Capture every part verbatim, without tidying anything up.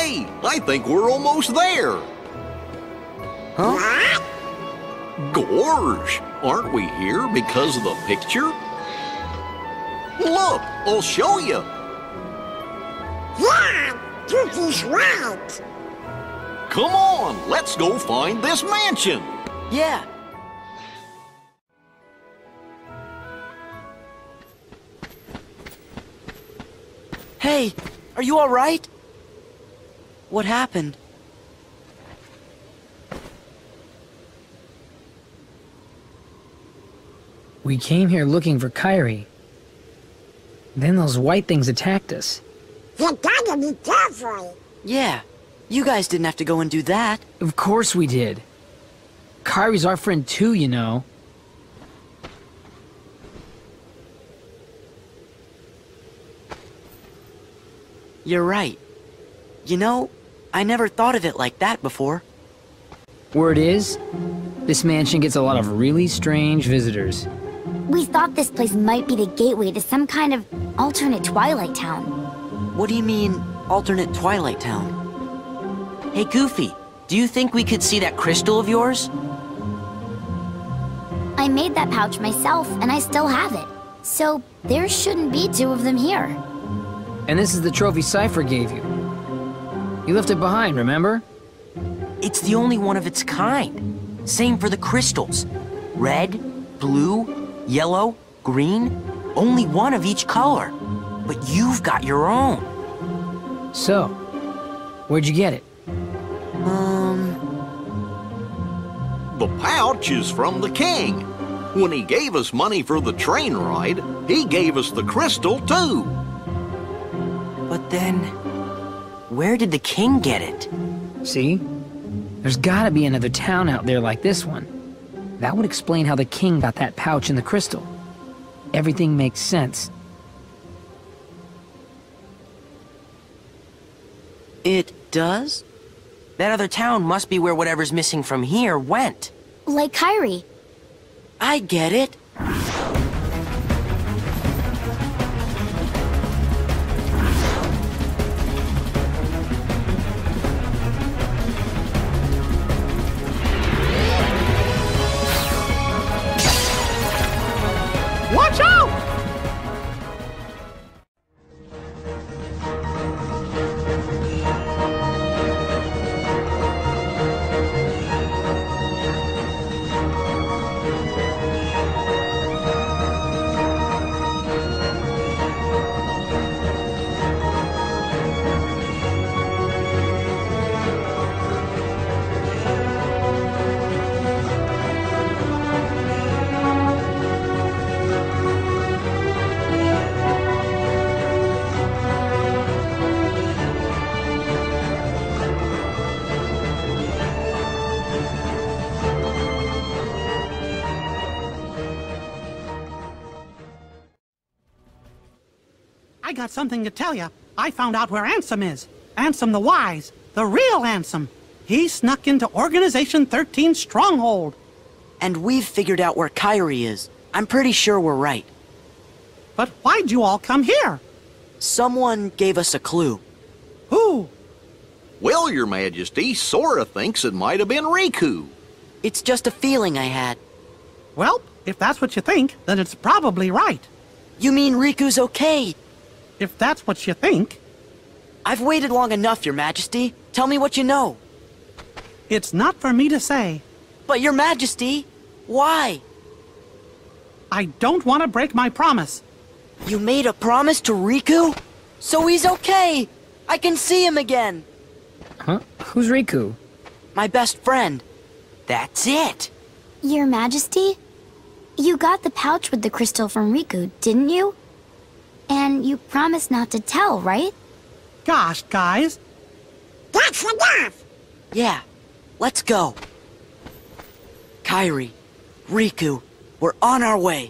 Hey, I think we're almost there. Huh? What? Gorge, aren't we here because of the picture? Look, I'll show you. Yeah, Goofy's right. Come on, let's go find this mansion. Yeah. Hey, are you all right? What happened? We came here looking for Kyrie. Then those white things attacked us. You gotta be careful. Yeah, you guys didn't have to go and do that. Of course we did. Kyrie's our friend too, you know. You're right. You know, I never thought of it like that before. Word is, this mansion gets a lot of really strange visitors. We thought this place might be the gateway to some kind of alternate Twilight Town. What do you mean, alternate Twilight Town? Hey, Goofy, do you think we could see that crystal of yours? I made that pouch myself, and I still have it. So, there shouldn't be two of them here. And this is the trophy Cypher gave you. You left it behind, remember? It's the only one of its kind. Same for the crystals. Red, blue, yellow, green, only one of each color. But you've got your own. So, where'd you get it? Um... The pouch is from the king. When he gave us money for the train ride, he gave us the crystal too. But then, where did the king get it? See? There's gotta be another town out there like this one. That would explain how the king got that pouch and the crystal. Everything makes sense. It does? That other town must be where whatever's missing from here went. Like Kyrie. I get it. Watch out! I got something to tell you. I found out where Ansem is. Ansem the Wise. The real Ansem. He snuck into Organization thirteen's stronghold. And we've figured out where Kyrie is. I'm pretty sure we're right. But why'd you all come here? Someone gave us a clue. Who? Well, Your Majesty, Sora thinks it might have been Riku. It's just a feeling I had. Well, if that's what you think, then it's probably right. You mean Riku's okay? If that's what you think. I've waited long enough, Your Majesty. Tell me what you know. It's not for me to say. But Your Majesty, why? I don't want to break my promise. You made a promise to Riku? So he's okay! I can see him again! Huh? Who's Riku? My best friend. That's it! Your Majesty? You got the pouch with the crystal from Riku, didn't you? And you promised not to tell, right? Gosh, guys. That's enough! Yeah, let's go. Kyrie, Riku, we're on our way.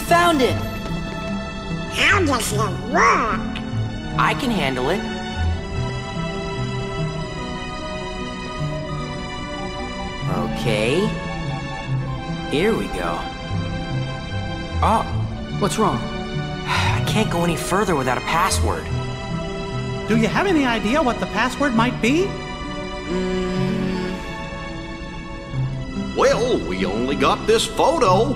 found it! How does it work? I can handle it. Okay. Here we go. Oh, What's wrong? I can't go any further without a password. Do you have any idea what the password might be? Well, we only got this photo.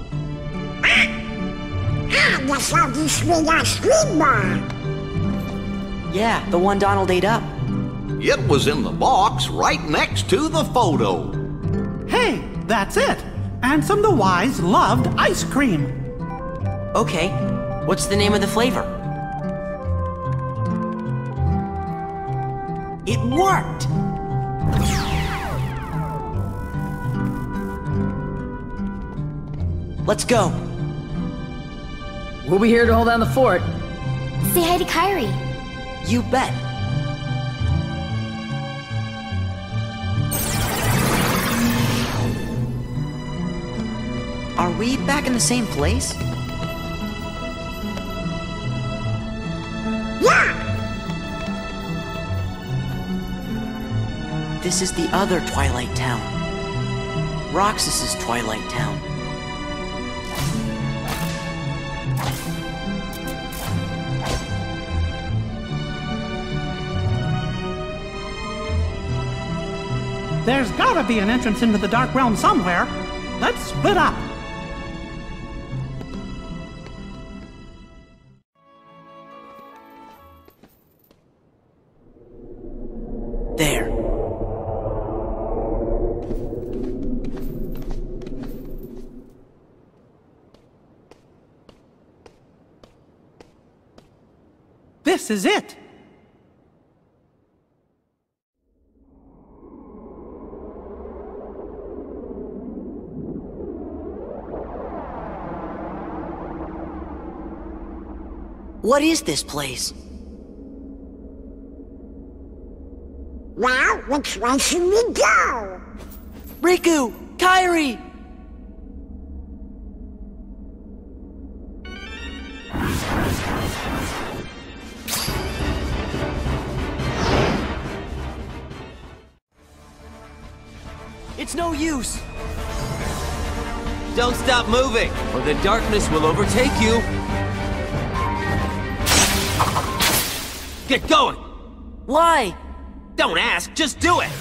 Ah, that's how you swing our screen bar. Yeah, the one Donald ate up. It was in the box right next to the photo. Hey, that's it! Ansem the Wise loved ice cream. Okay, what's the name of the flavor? It worked! Let's go. We'll be here to hold down the fort. Say hi to Kyrie. You bet. Are we back in the same place? Yeah, This is the other Twilight Town. Roxas's Twilight Town. There's gotta be an entrance into the Dark Realm somewhere. Let's split up. There. This is it. What is this place? well, which way should we go? Riku! Kyrie! It's no use! Don't stop moving, or the darkness will overtake you. Get going! Why? Don't ask, just do it!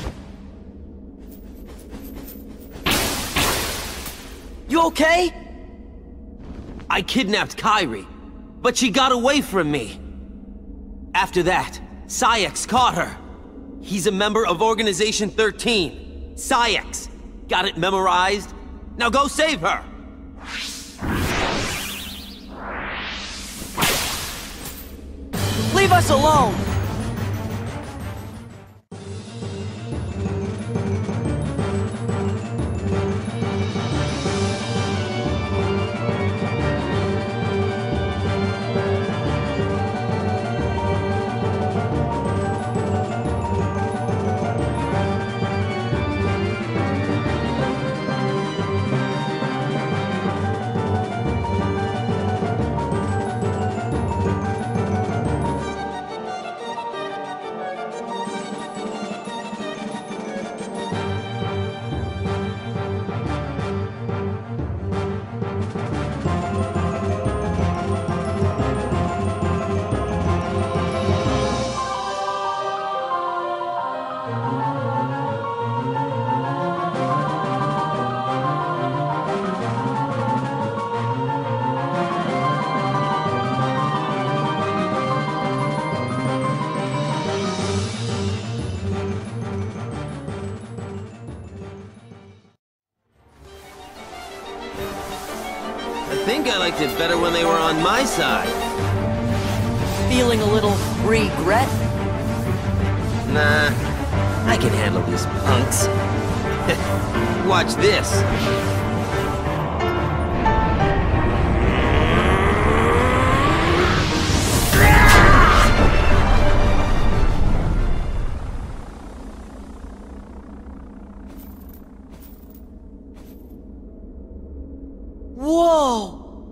You okay? I kidnapped Kyrie, but she got away from me. After that, Saïx caught her. He's a member of Organization thirteen. Saïx. Got it memorized? Now go save her! Leave us alone! I think I liked it better when they were on my side. Feeling a little regret? Nah, I can handle these punks. Watch this. Whoa!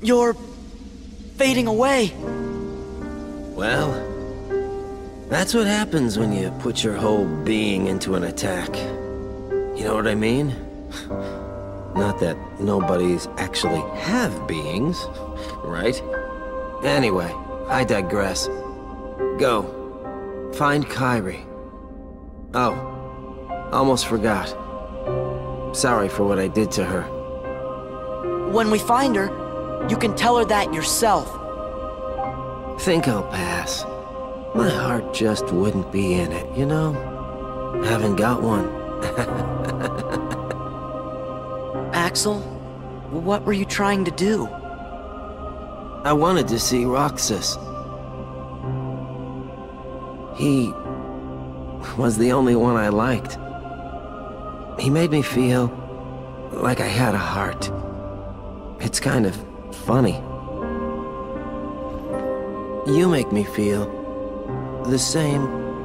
You're fading away. Well, that's what happens when you put your whole being into an attack. You know what I mean? Not that nobodies actually have beings, right? Anyway, I digress. Go. Find Kairi. Oh, almost forgot. Sorry for what I did to her. When we find her, you can tell her that yourself. Think I'll pass. My heart just wouldn't be in it, you know? Haven't got one. Axel, what were you trying to do? I wanted to see Roxas. He was the only one I liked. He made me feel like I had a heart. It's kind of funny. You make me feel the same.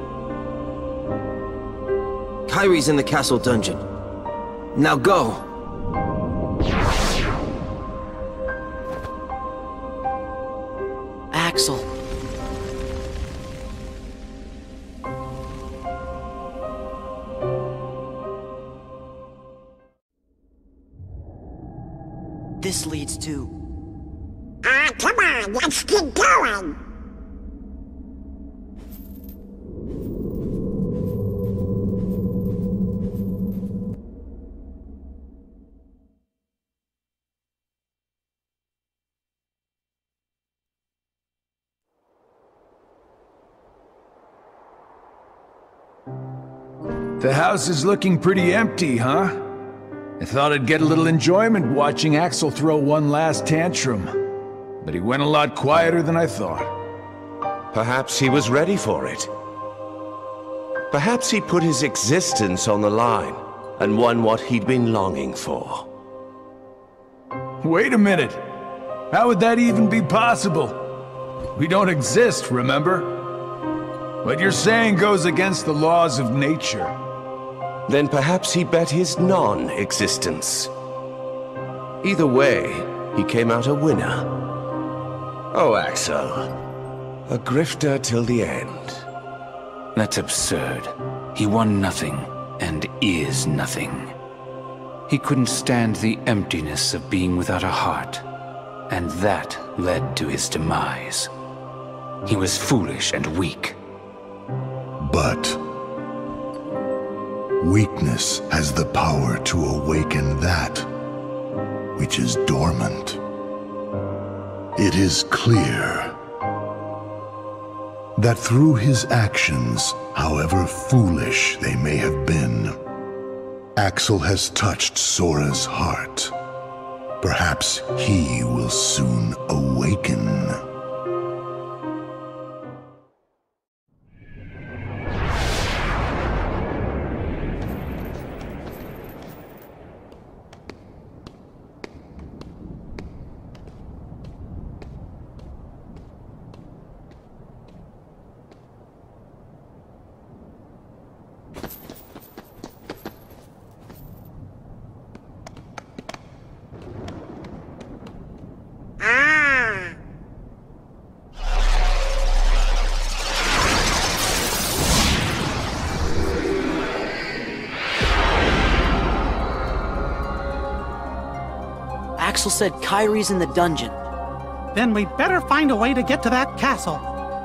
Kairi's in the castle dungeon. Now go! Axel. This leads to... Ah, come on, let's get going. The house is looking pretty empty, huh? I thought I'd get a little enjoyment watching Axel throw one last tantrum. But he went a lot quieter than I thought. Perhaps he was ready for it. Perhaps he put his existence on the line and won what he'd been longing for. Wait a minute. How would that even be possible? We don't exist, remember? What you're saying goes against the laws of nature. Then perhaps he bet his non-existence. Either way, he came out a winner. Oh, Axel. A grifter till the end. That's absurd. He won nothing, and is nothing. He couldn't stand the emptiness of being without a heart, and that led to his demise. He was foolish and weak. But weakness has the power to awaken that which is dormant. It is clear that through his actions, however foolish they may have been, Axel has touched Sora's heart. Perhaps he will soon awaken. Axel said Kairi's in the dungeon. Then we better find a way to get to that castle.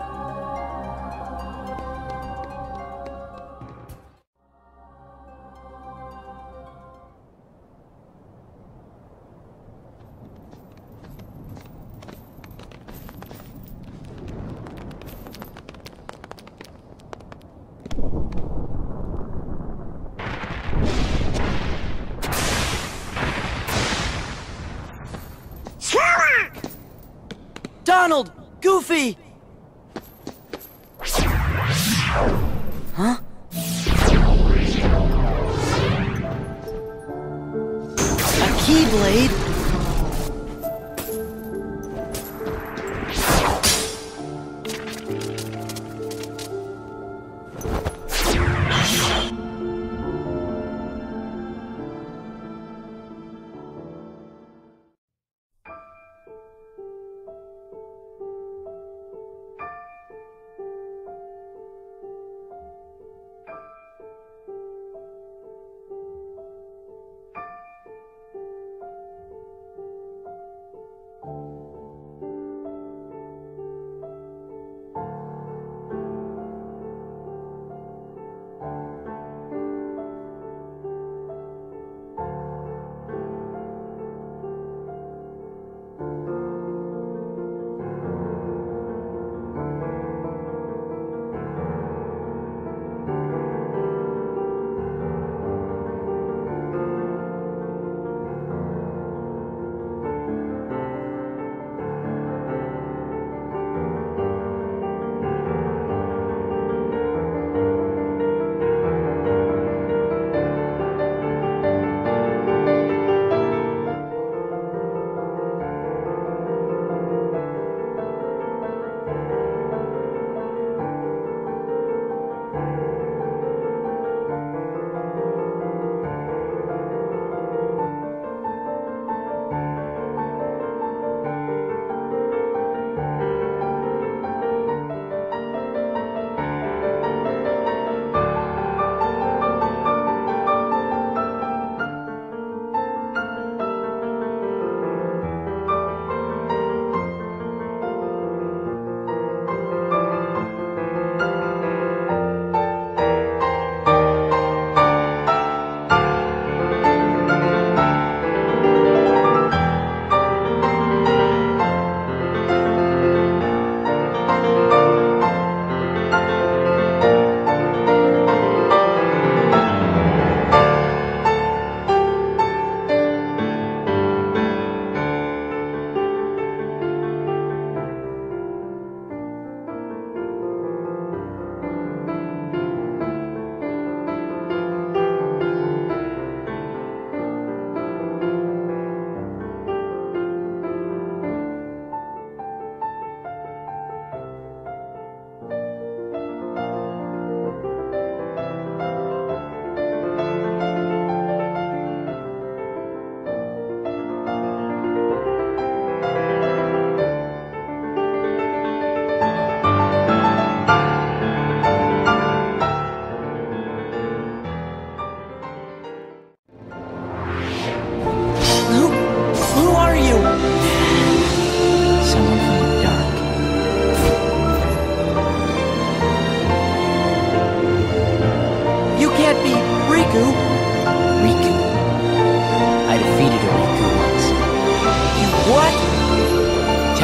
Donald! Goofy! Huh? A keyblade?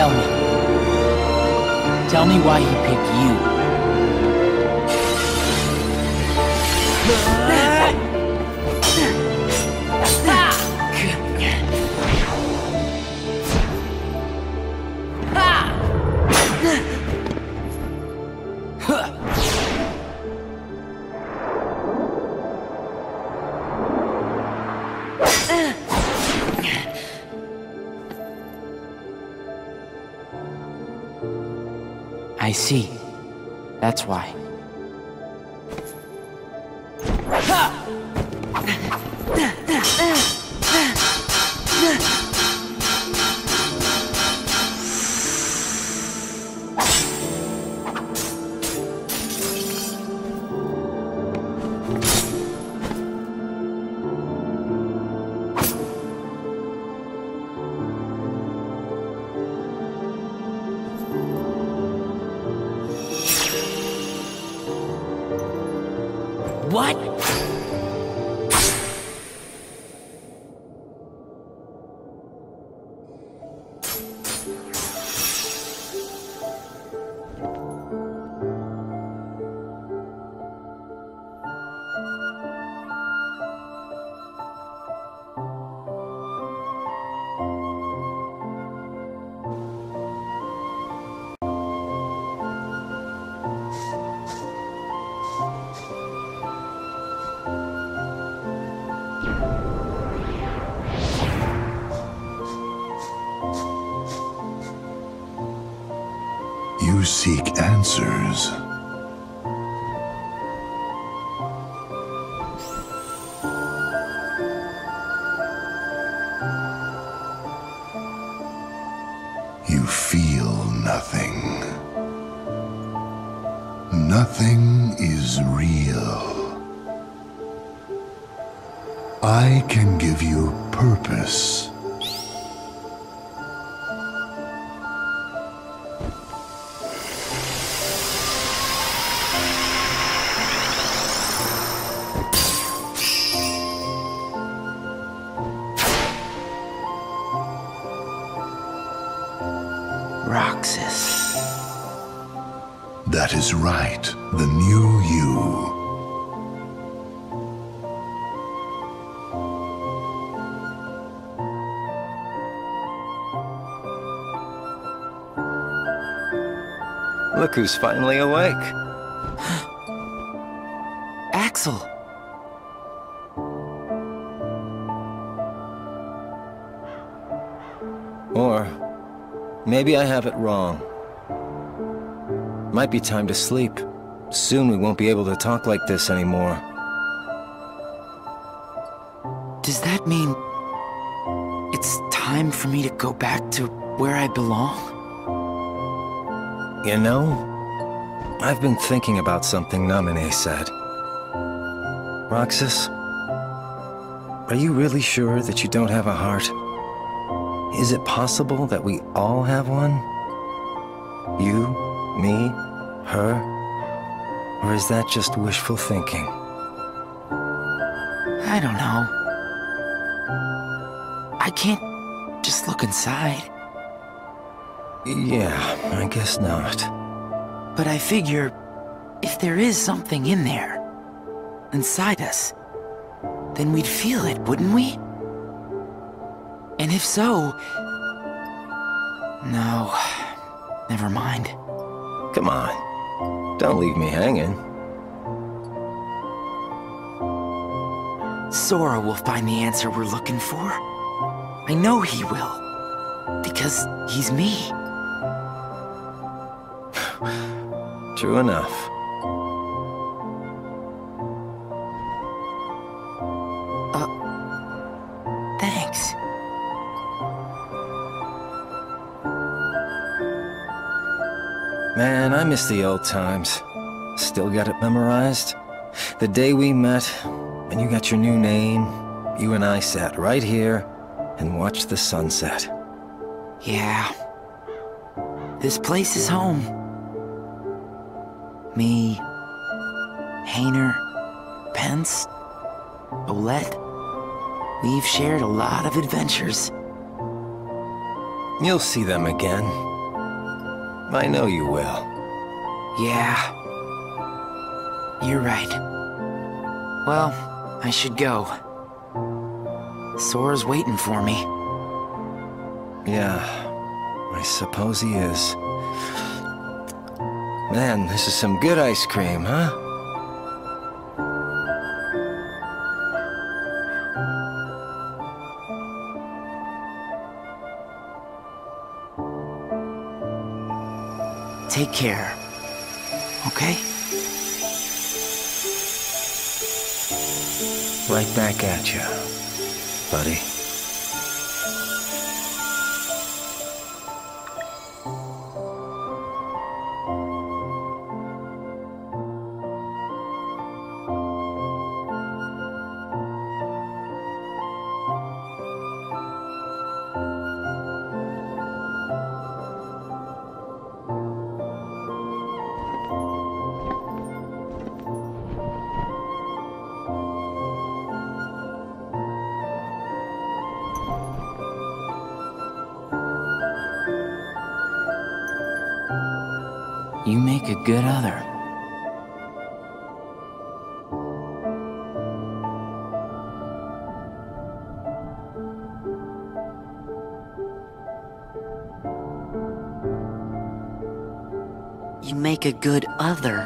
Tell me. Tell me why he picked you. I see. That's why. What? You seek answers. You feel nothing. Nothing is real. I can give you purpose. Roxas. That is right, the new you. Look who's finally awake. Axel. Or maybe I have it wrong. Might be time to sleep. Soon we won't be able to talk like this anymore. Does that mean it's time for me to go back to where I belong? You know, I've been thinking about something Naminé said. Roxas, are you really sure that you don't have a heart? Is it possible that we all have one? You, me, her? Or is that just wishful thinking? I don't know. I can't just look inside. Yeah, I guess not. But I figure, if there is something in there, inside us, then we'd feel it, wouldn't we? And if so... No, never mind. Come on, don't leave me hanging. Sora will find the answer we're looking for. I know he will. Because he's me. True enough. Uh, thanks. Man, I miss the old times. Still got it memorized? The day we met, and you got your new name, you and I sat right here and watched the sunset. Yeah. This place is home. Me, Hayner, Pence, Olette. We've shared a lot of adventures. You'll see them again. I know you will. Yeah. You're right. Well, I should go. Sora's waiting for me. Yeah, I suppose he is. Man, this is some good ice cream, huh? Take care. Okay? Right back at you, buddy. You make a good other. You make a good other.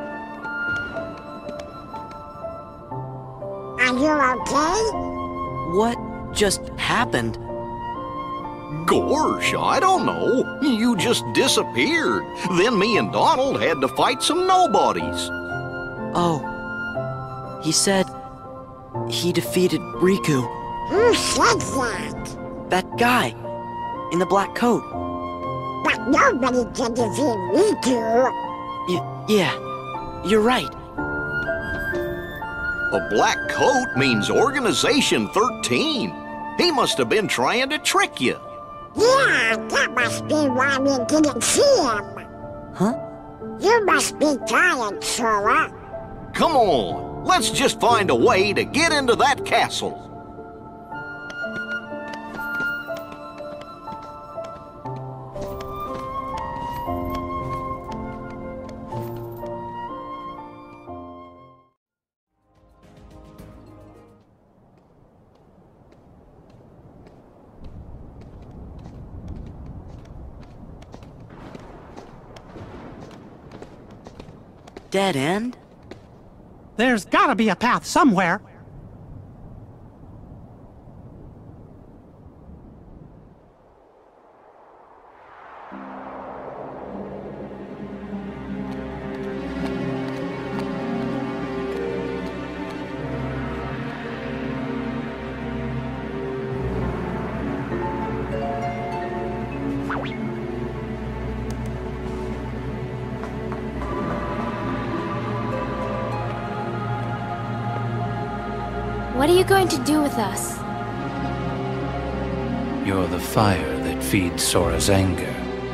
Are you okay? What just happened? Gorsh, I don't know. You just disappeared. Then me and Donald had to fight some nobodies. Oh. He said he defeated Riku. Who said that? That guy in the black coat. But nobody can defeat Riku. Y- yeah, you're right. A black coat means Organization thirteen. He must have been trying to trick you. Yeah, that must be why we didn't see him. Huh? You must be tired, Sora. Come on, let's just find a way to get into that castle. Dead end? There's gotta be a path somewhere. What are you going to do with us? You're the fire that feeds Sora's anger.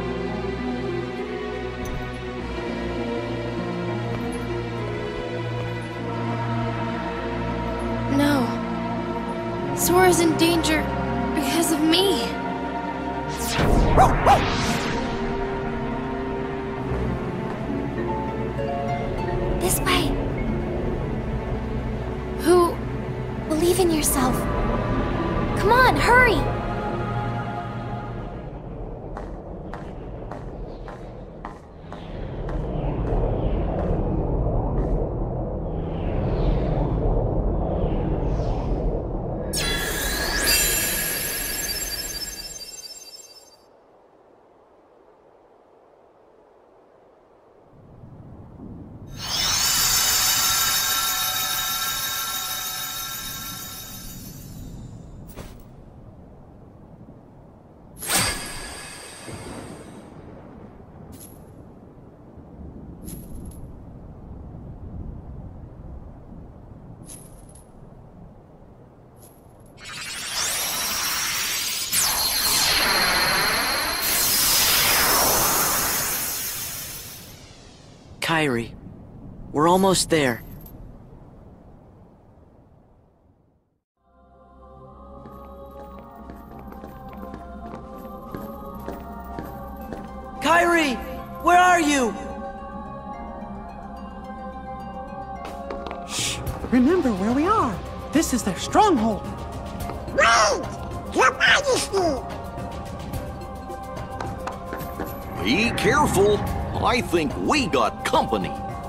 No. Sora's in danger because of me. This way. Who? Believe in yourself. Come on, hurry! Kairi, we're almost there. Kairi! Where are you? Shh! Remember where we are. This is their stronghold. Wait! Your Majesty! Be careful. I think we got company.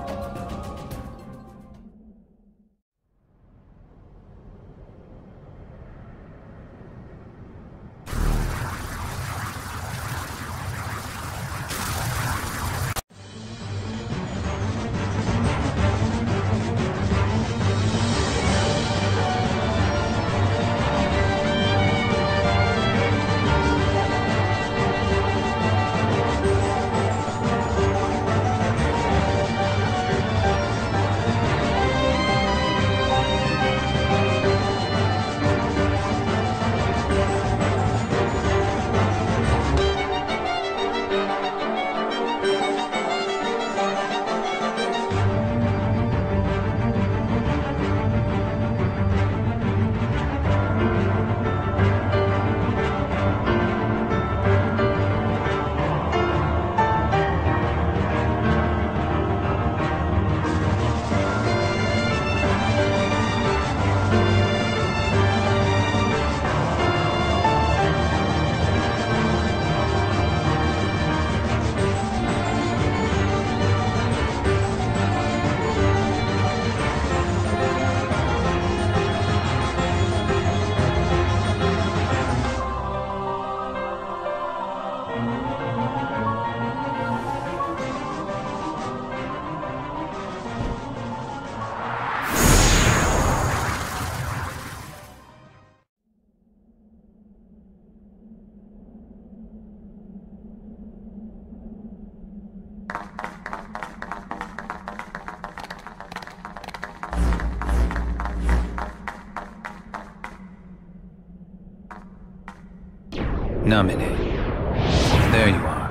Namine. There you are.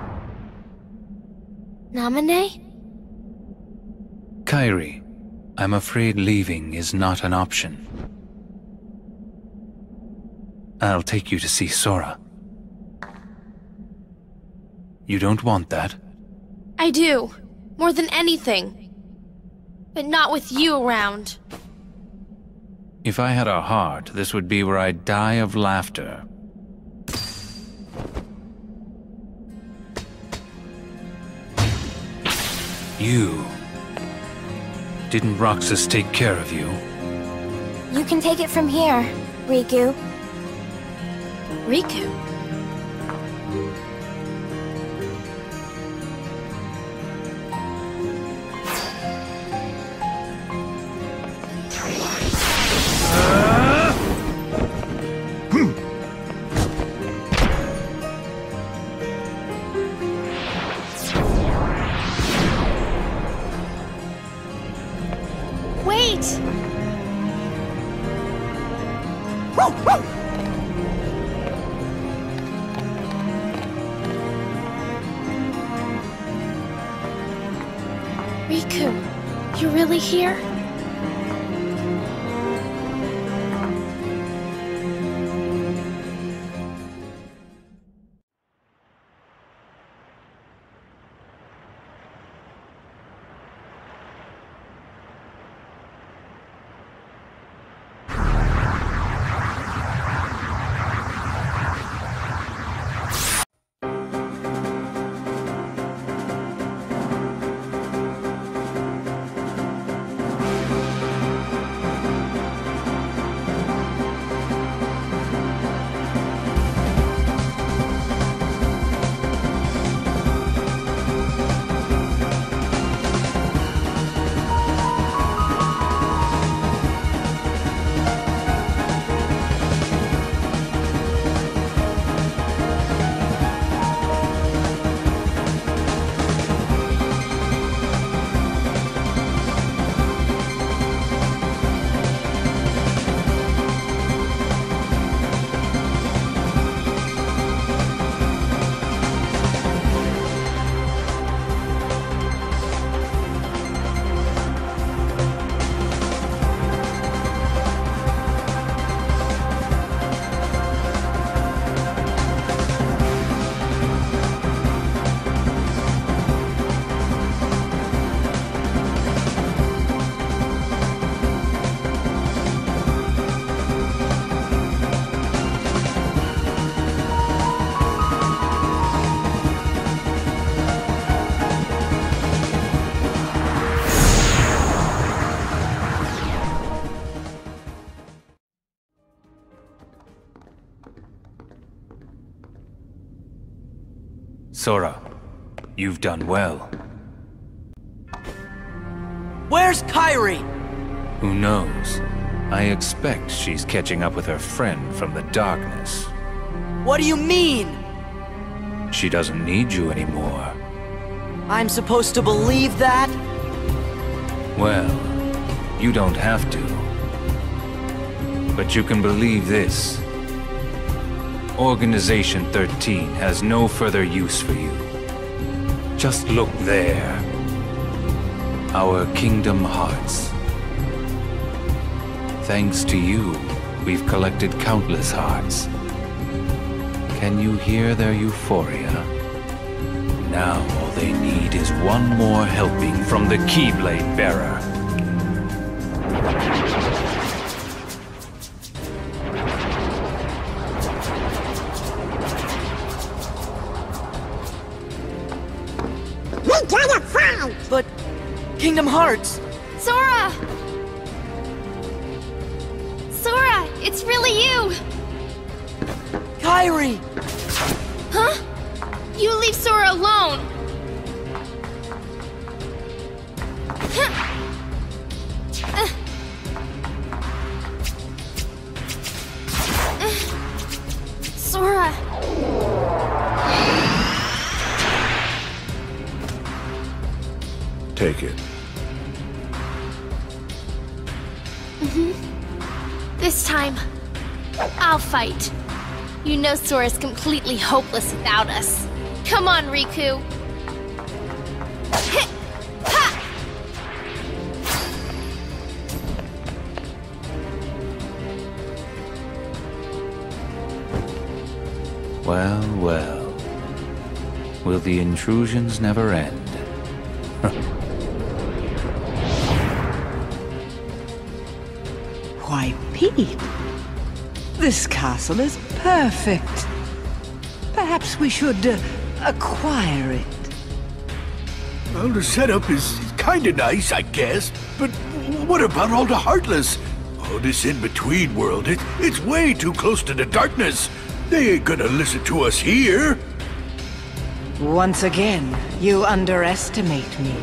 Namine? Kairi, I'm afraid leaving is not an option. I'll take you to see Sora. You don't want that? I do. More than anything. But not with you around. If I had a heart, this would be where I'd die of laughter. You... Didn't Roxas take care of you? You can take it from here, Riku. Riku? Wait! Riku, you really here? Sora, you've done well. Where's Kairi? Who knows? I expect she's catching up with her friend from the darkness. What do you mean? She doesn't need you anymore. I'm supposed to believe that? Well, you don't have to. But you can believe this. Organization thirteen has no further use for you. Just look there. Our Kingdom Hearts. Thanks to you, we've collected countless hearts. Can you hear their euphoria? Now all they need is one more helping from the Keyblade Bearer. We gotta find! But Kingdom Hearts! Sora! Sora, it's really you! Kairi! Huh? You leave Sora alone! Uh. Uh. Sora! Take it. Mm-hmm. This time, I'll fight. You know Sora's completely hopeless without us. Come on, Riku! Hit! Ha! Well, well. Will the intrusions never end? Why, Pete, this castle is perfect. Perhaps we should uh, acquire it. Well, the setup is kinda nice, I guess. But what about all the Heartless? Oh, this in-between world, it, it's way too close to the darkness. They ain't gonna listen to us here. Once again, you underestimate me.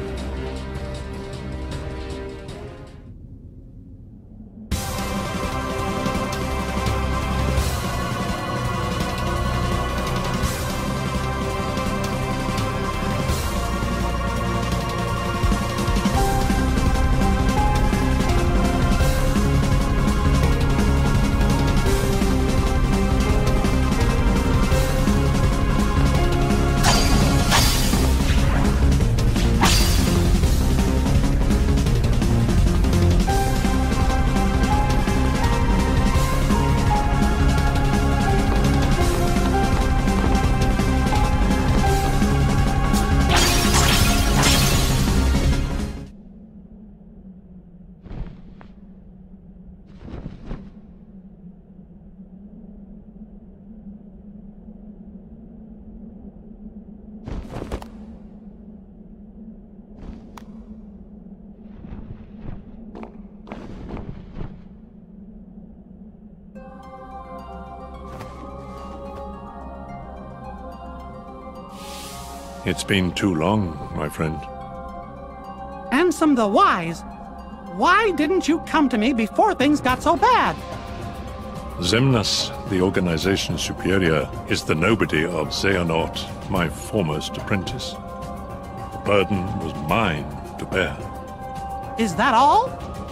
It's been too long, my friend. Ansem the Wise, why didn't you come to me before things got so bad? Xemnas, the Organization Superior, is the nobody of Xehanort, my foremost apprentice. The burden was mine to bear. Is that all?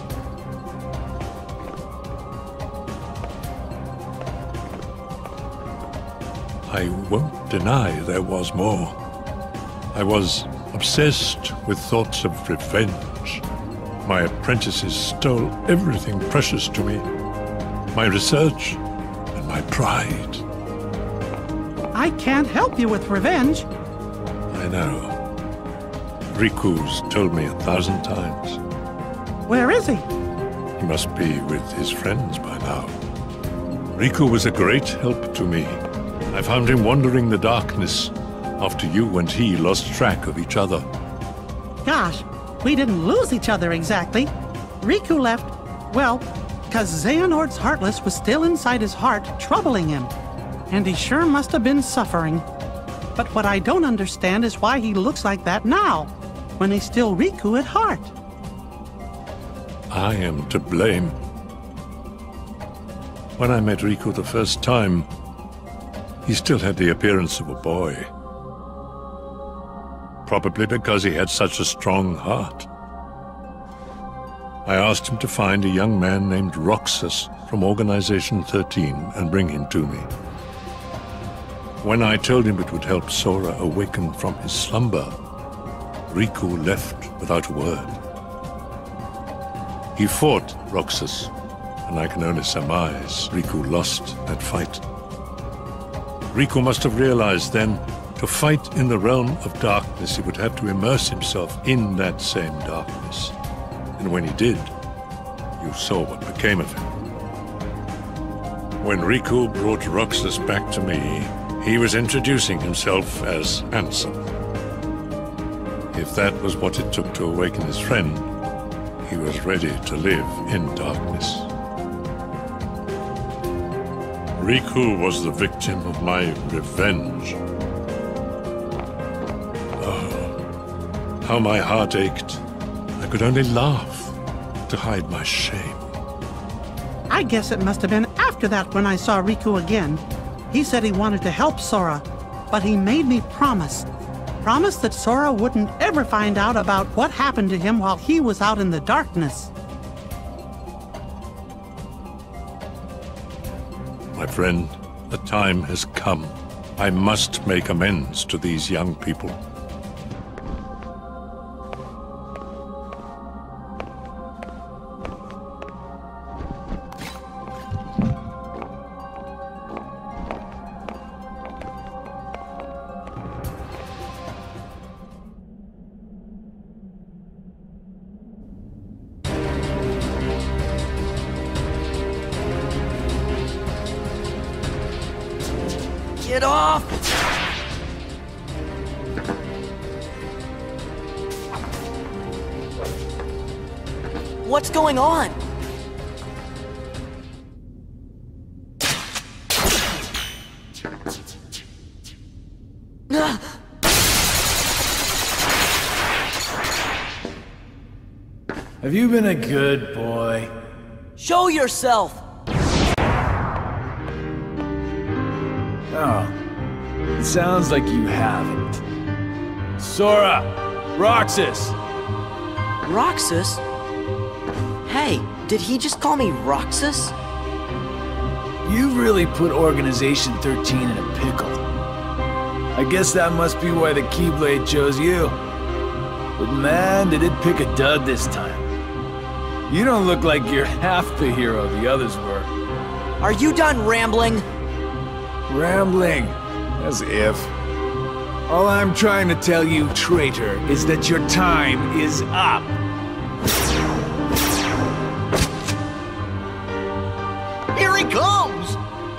I won't deny there was more. I was obsessed with thoughts of revenge. My apprentices stole everything precious to me. My research and my pride. I can't help you with revenge. I know. Riku's told me a thousand times. Where is he? He must be with his friends by now. Riku was a great help to me. I found him wandering the darkness after you and he lost track of each other. Gosh, we didn't lose each other exactly. Riku left, well, because Xehanort's Heartless was still inside his heart, troubling him. And he sure must have been suffering. But what I don't understand is why he looks like that now, when he's still Riku at heart. I am to blame. When I met Riku the first time, he still had the appearance of a boy. Probably because he had such a strong heart. I asked him to find a young man named Roxas from Organization thirteen and bring him to me. When I told him it would help Sora awaken from his slumber, Riku left without a word. He fought Roxas, and I can only surmise Riku lost that fight. Riku must have realized then, to fight in the realm of darkness, he would have to immerse himself in that same darkness. And when he did, you saw what became of him. When Riku brought Roxas back to me, he was introducing himself as Handsome. If that was what it took to awaken his friend, he was ready to live in darkness. Riku was the victim of my revenge. Oh, how my heart ached. I could only laugh to hide my shame. I guess it must have been after that when I saw Riku again. He said he wanted to help Sora, but he made me promise. Promise that Sora wouldn't ever find out about what happened to him while he was out in the darkness. My friend, the time has come. I must make amends to these young people. Get off! What's going on? Have you been a good boy? Show yourself! Oh, it sounds like you haven't. Sora! Roxas! Roxas? Hey, did he just call me Roxas? You really put Organization thirteen in a pickle. I guess that must be why the Keyblade chose you. But man, did it pick a dud this time. You don't look like you're half the hero the others were. Are you done rambling? Rambling? As if. All I'm trying to tell you, traitor, is that your time is up. Here he comes!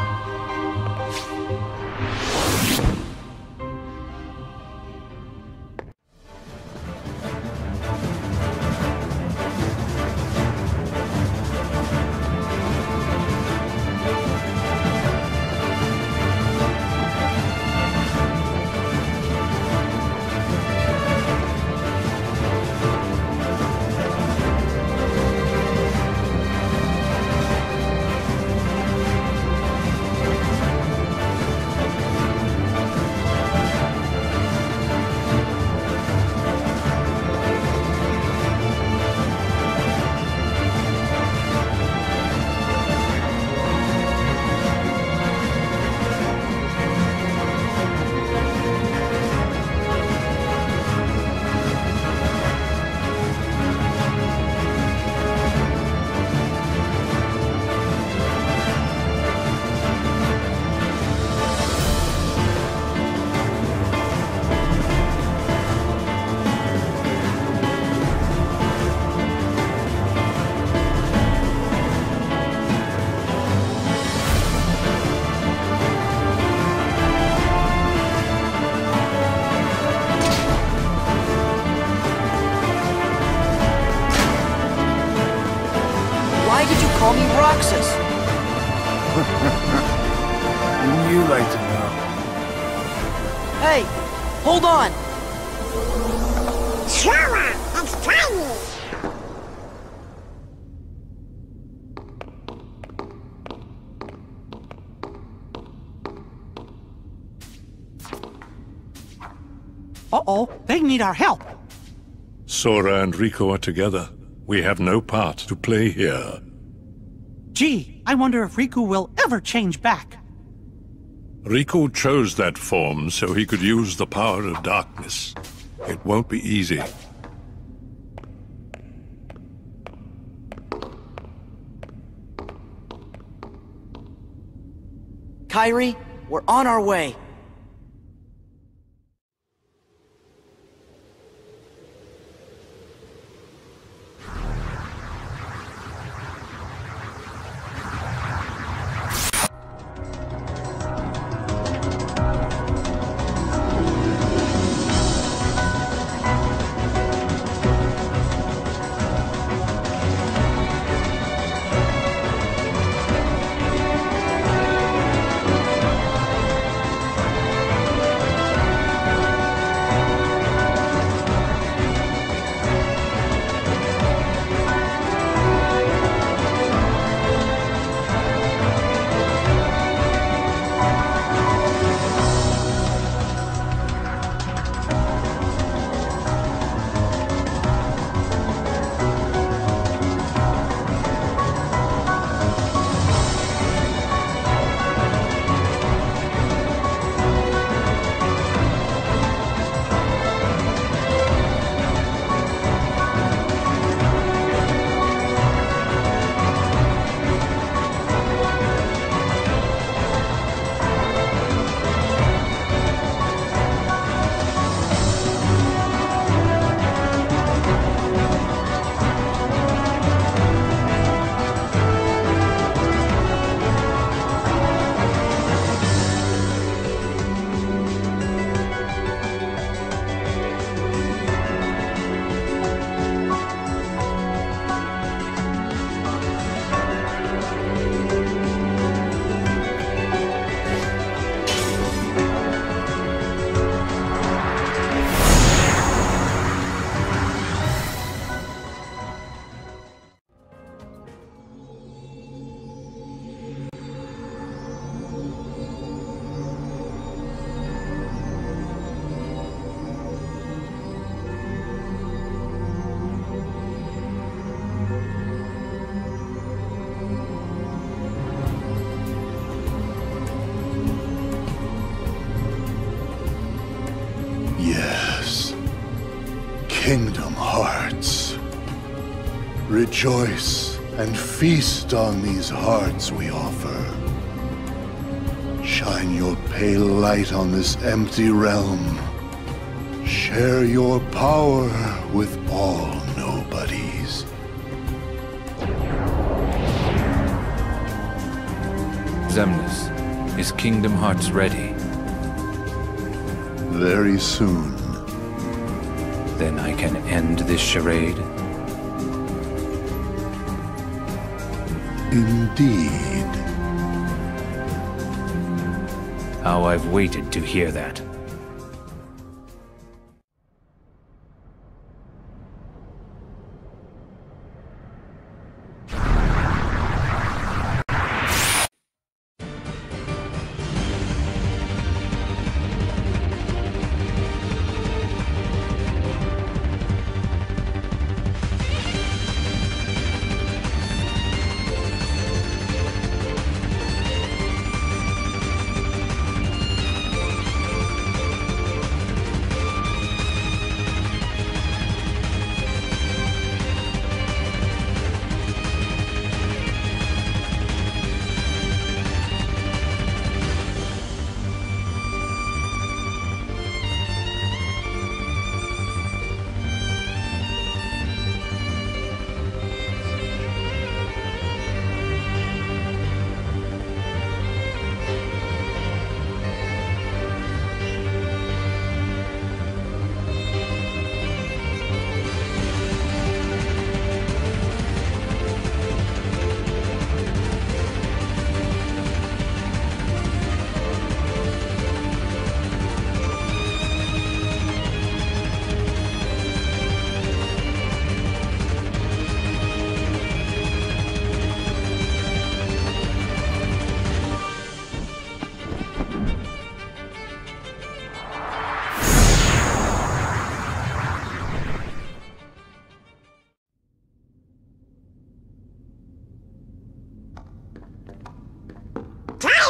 Call me Roxas. Wouldn't you like to know? Hey, hold on! Sora, it's tiny! Uh-oh, they need our help. Sora and Riku are together. We have no part to play here. Gee, I wonder if Riku will ever change back. Riku chose that form so he could use the power of darkness. It won't be easy. Kairi, we're on our way. Yes. Kingdom Hearts. Rejoice and feast on these hearts we offer. Shine your pale light on this empty realm. Share your power with all nobodies. Xemnas, is Kingdom Hearts ready? Very soon. Then I can end this charade? Indeed. How I've waited to hear that.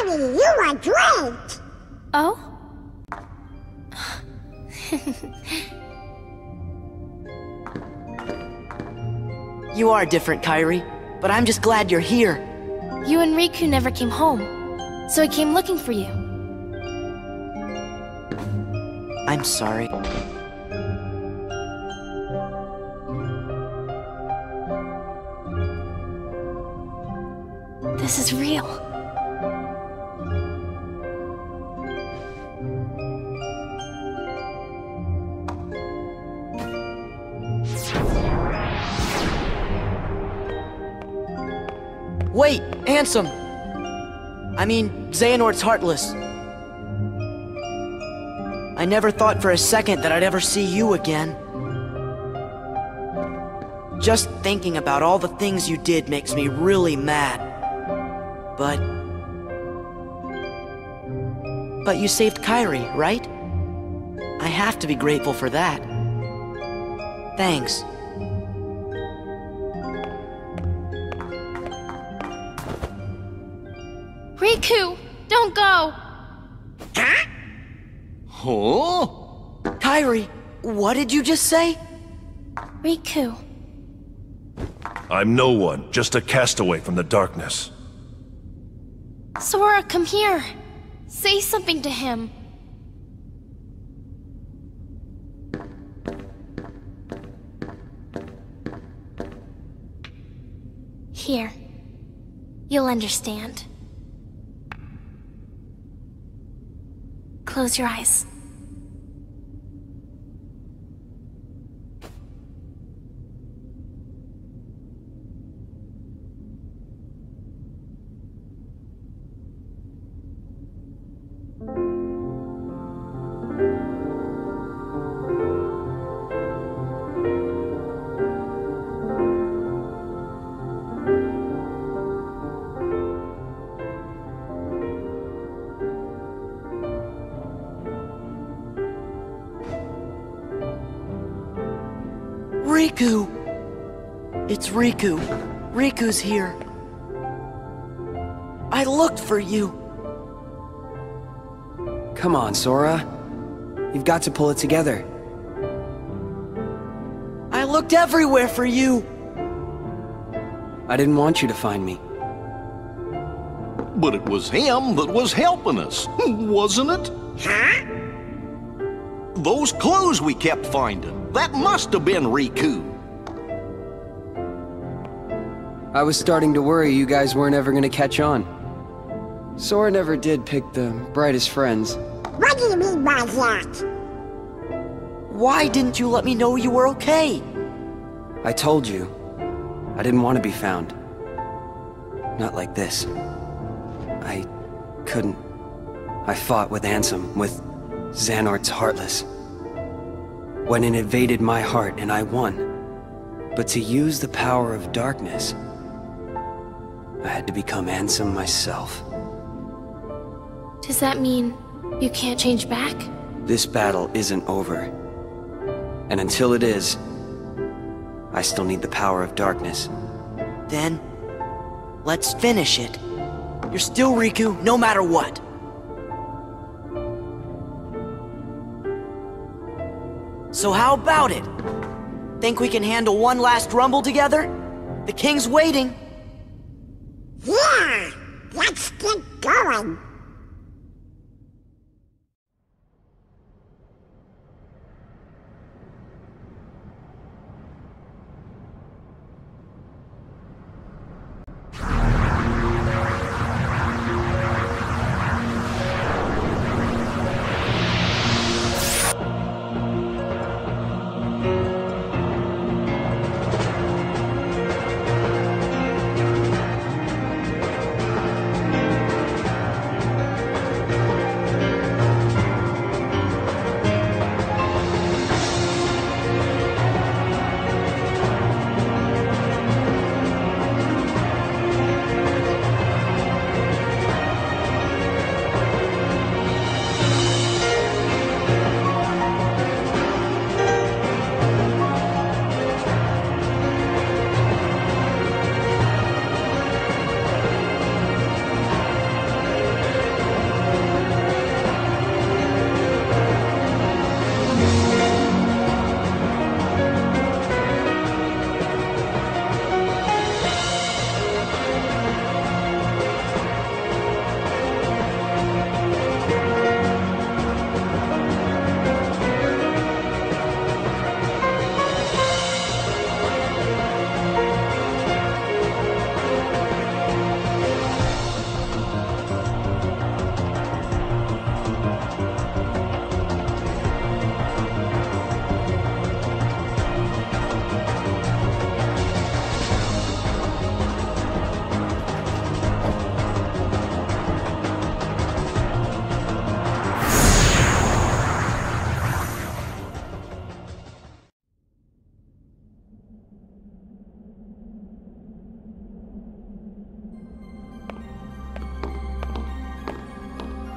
Baby, you are great! Oh? You are different, Kairi, but I'm just glad you're here. You and Riku never came home, so I came looking for you. I'm sorry. This is real. Wait, Ansem! I mean, Xehanort's heartless. I never thought for a second that I'd ever see you again. Just thinking about all the things you did makes me really mad. But... But you saved Kairi, right? I have to be grateful for that. Thanks. Riku, don't go! Huh? Kairi, what did you just say? Riku. I'm no one, just a castaway from the darkness. Sora, come here. Say something to him. Here. You'll understand. Close your eyes. Riku! It's Riku. Riku's here. I looked for you. Come on, Sora. You've got to pull it together. I looked everywhere for you. I didn't want you to find me. But it was him that was helping us, wasn't it? Huh? Those clues we kept finding, that must have been Riku. I was starting to worry you guys weren't ever gonna catch on. Sora never did pick the brightest friends. What do you mean by that? Why didn't you let me know you were okay? I told you. I didn't want to be found. Not like this. I couldn't. I fought with Ansem, with Xehanort's Heartless. When it invaded my heart and I won. But to use the power of darkness, I had to become Ansem myself. Does that mean you can't change back? This battle isn't over. And until it is, I still need the power of darkness. Then, let's finish it. You're still Riku, no matter what. So how about it? Think we can handle one last rumble together? The king's waiting. Yeah! Let's get going!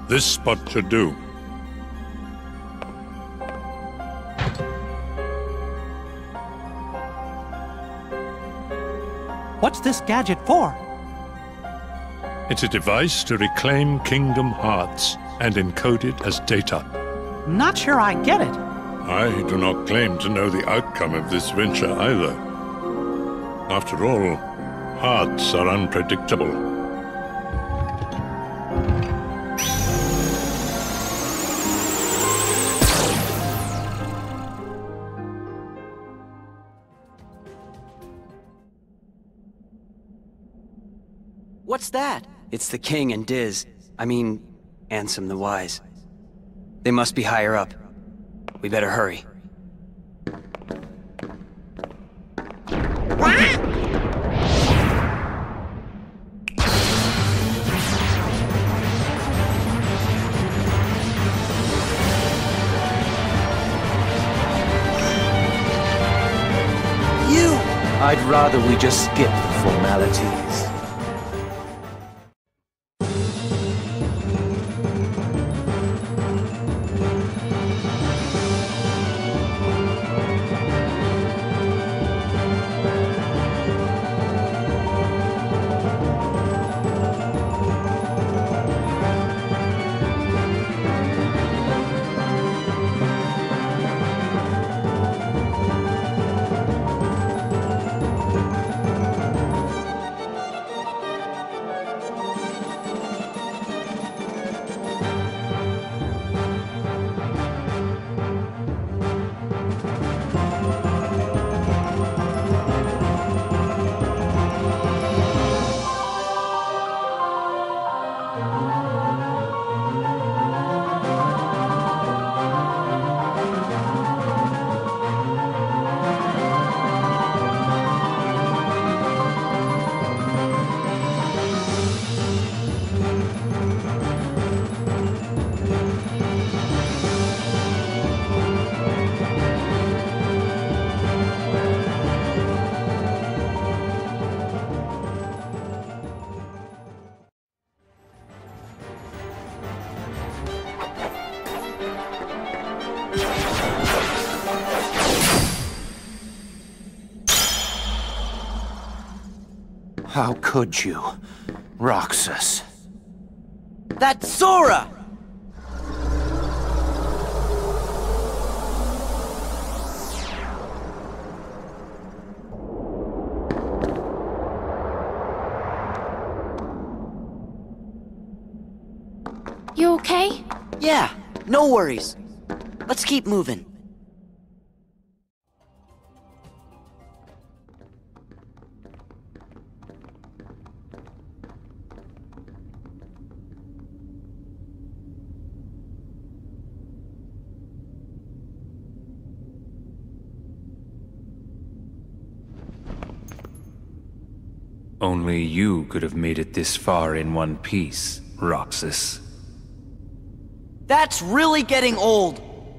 This spot should do. What's this gadget for? It's a device to reclaim Kingdom Hearts and encode it as data. Not sure I get it. I do not claim to know the outcome of this venture either. After all, hearts are unpredictable. What's that? It's the king and Diz. I mean, Ansem the Wise. They must be higher up. We better hurry. You! I'd rather we just skip the formalities. How could you, Roxas? That's Sora! You okay? Yeah, no worries. Let's keep moving. Only you could have made it this far in one piece, Roxas. That's really getting old.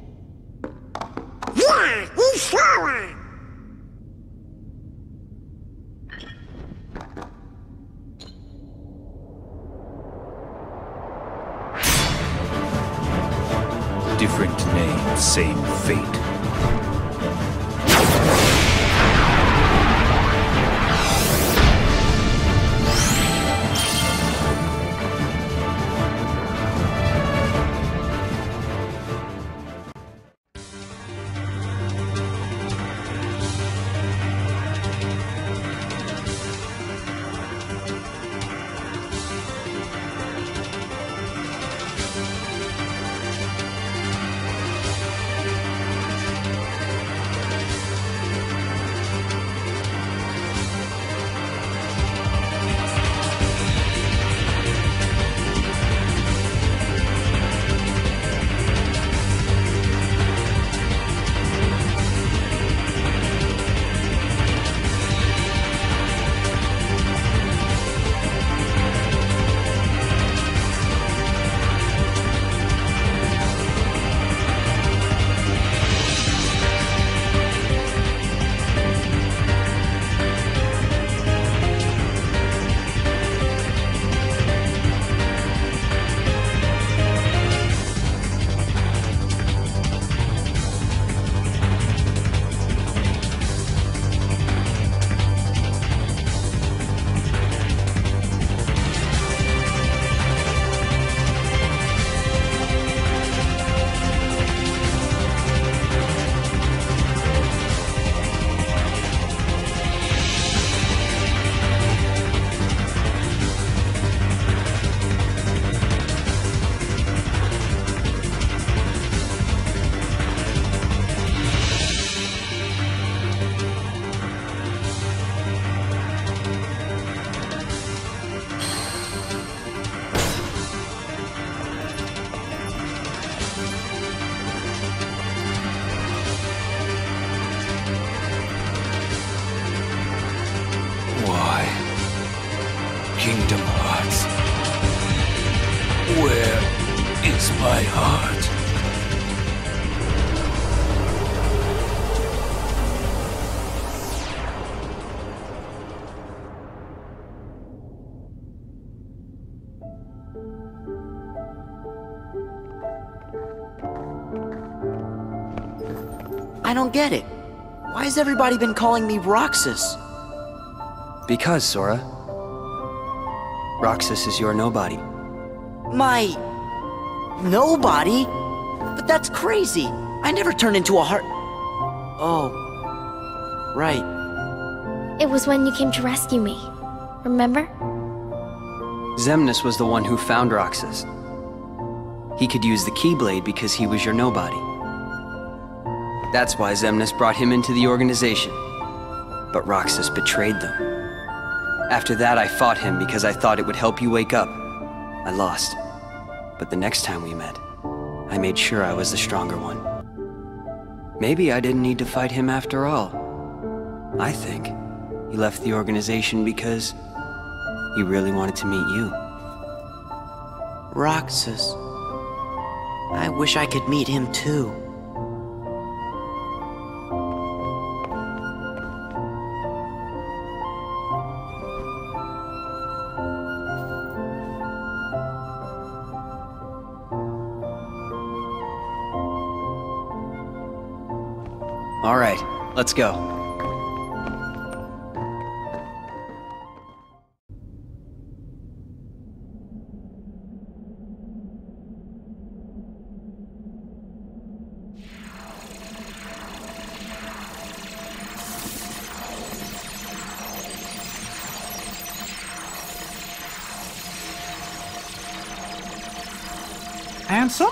Yeah, he's Sora. Different name, same fate. breaks my heart. I don't get it. Why has everybody been calling me Roxas? Because, Sora. Roxas is your nobody. My... nobody? But that's crazy. I never turned into a heart... Oh. Right. It was when you came to rescue me. Remember? Xemnas was the one who found Roxas. He could use the Keyblade because he was your nobody. That's why Xemnas brought him into the organization. But Roxas betrayed them. After that, I fought him because I thought it would help you wake up. I lost. But the next time we met, I made sure I was the stronger one. Maybe I didn't need to fight him after all. I think he left the organization because he really wanted to meet you. Roxas. I wish I could meet him too. All right, let's go. Handsome?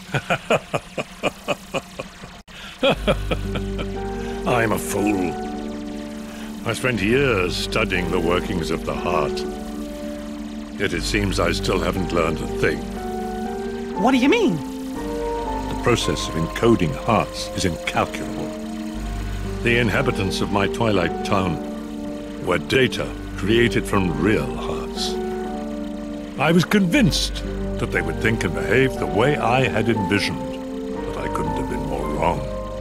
I'm a fool. I spent years studying the workings of the heart. Yet it seems I still haven't learned a thing. What do you mean? The process of encoding hearts is incalculable. The inhabitants of my twilight town were data created from real hearts. I was convinced that they would think and behave the way I had envisioned, but I couldn't have been more wrong.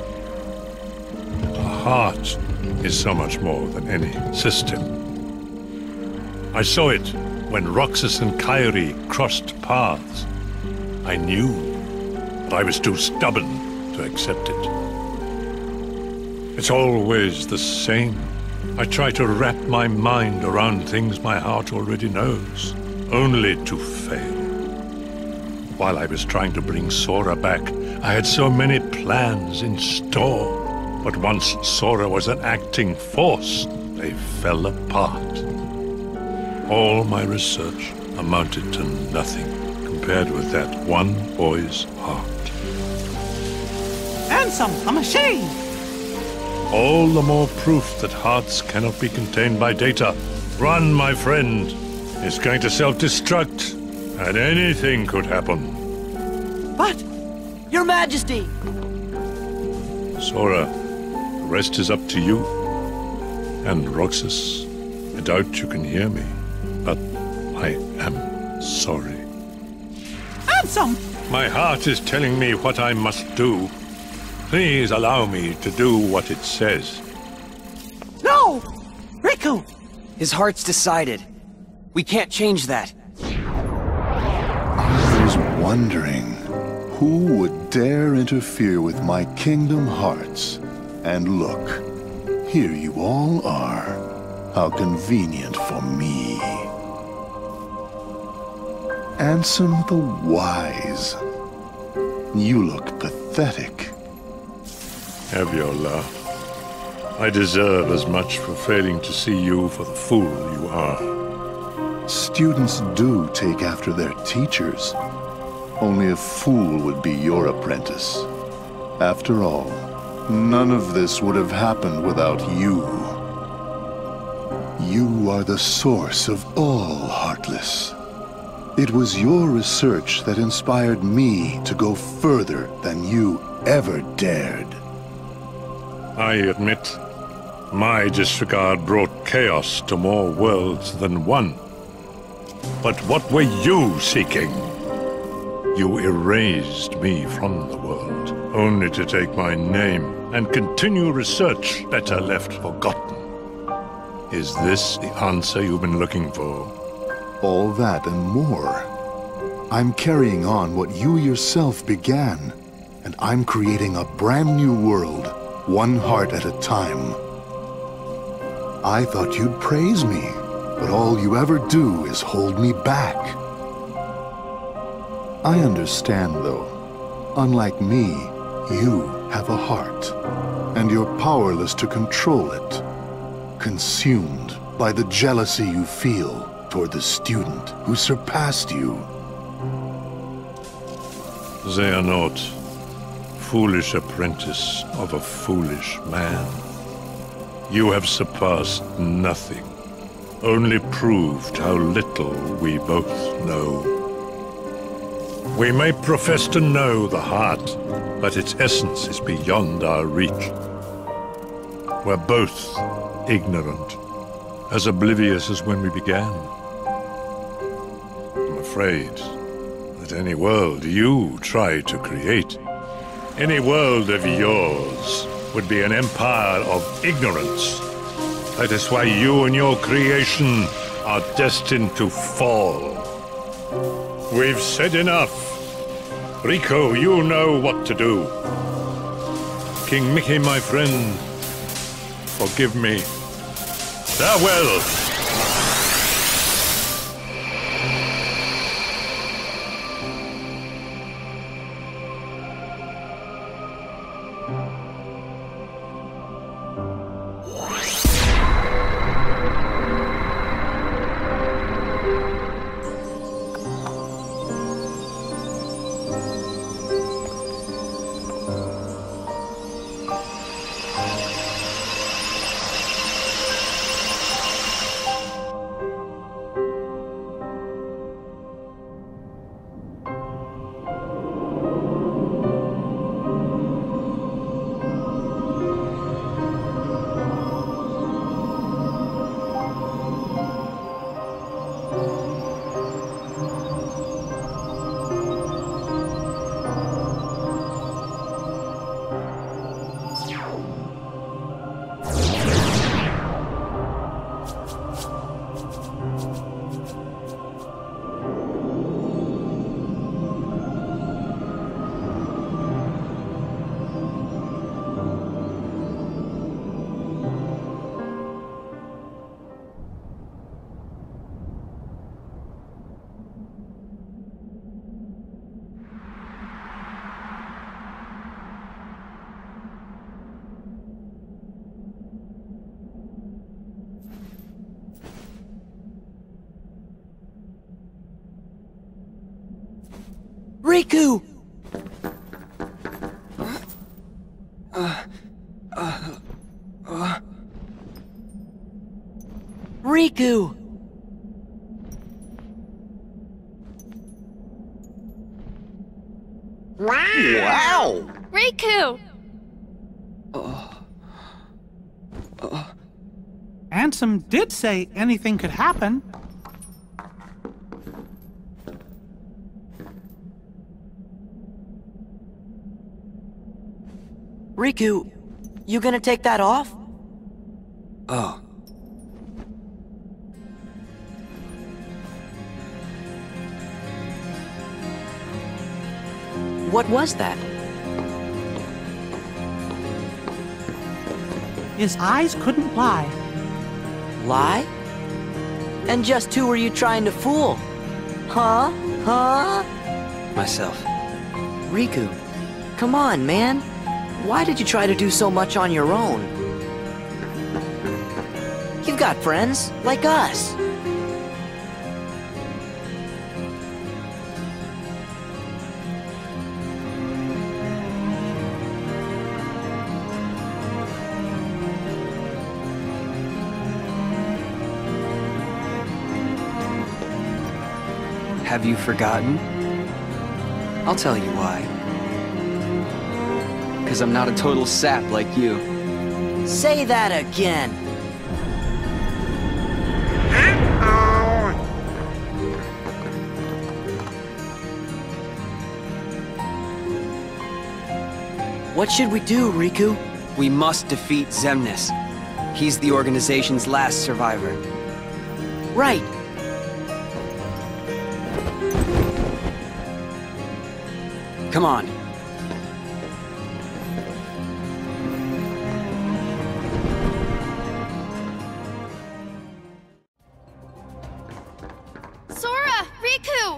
A heart is so much more than any system. I saw it when Roxas and Kairi crossed paths. I knew, but I was too stubborn to accept it. It's always the same. I try to wrap my mind around things my heart already knows, only to fail. While I was trying to bring Sora back, I had so many plans in store. But once Sora was an acting force, they fell apart. All my research amounted to nothing compared with that one boy's heart. Handsome, a machine! All the more proof that hearts cannot be contained by data. Run, my friend. It's going to self-destruct, and anything could happen. But, Your Majesty! Sora, the rest is up to you. And Roxas, I doubt you can hear me, but I am sorry. Handsome! My heart is telling me what I must do. Please allow me to do what it says. No! Riku! His heart's decided. We can't change that. I was wondering who would dare interfere with my kingdom hearts. And look, here you all are. How convenient for me. Ansem the Wise. You look pathetic. Have your laugh. I deserve as much for failing to see you for the fool you are. Students do take after their teachers. Only a fool would be your apprentice. After all, none of this would have happened without you. You are the source of all Heartless. It was your research that inspired me to go further than you ever dared. I admit, my disregard brought chaos to more worlds than one. But what were you seeking? You erased me from the world, only to take my name and continue research better left forgotten. Is this the answer you've been looking for? All that and more. I'm carrying on what you yourself began, and I'm creating a brand new world, one heart at a time. I thought you'd praise me, but all you ever do is hold me back. I understand, though. Unlike me, you have a heart, and you're powerless to control it. Consumed by the jealousy you feel toward the student who surpassed you. They are not foolish apprentice of a foolish man. You have surpassed nothing, only proved how little we both know. We may profess to know the heart, but its essence is beyond our reach. We're both ignorant, as oblivious as when we began. I'm afraid that any world you try to create, any world of yours, would be an empire of ignorance. That is why you and your creation are destined to fall. We've said enough. Rico, you know what to do. King Mickey, my friend, forgive me. Farewell! Riku! Uh, uh, uh. Riku! Wow! Riku! Ansem did say anything could happen. Riku, you gonna take that off? Oh. What was that? His eyes couldn't lie. Lie? And just who were you trying to fool? Huh? Huh? Myself. Riku, come on, man. Why did you try to do so much on your own? You've got friends, like us. Have you forgotten? I'll tell you why. Because I'm not a total sap like you. Say that again. What should we do, Riku? We must defeat Xemnas. He's the organization's last survivor. Right. Come on. Sora! Riku!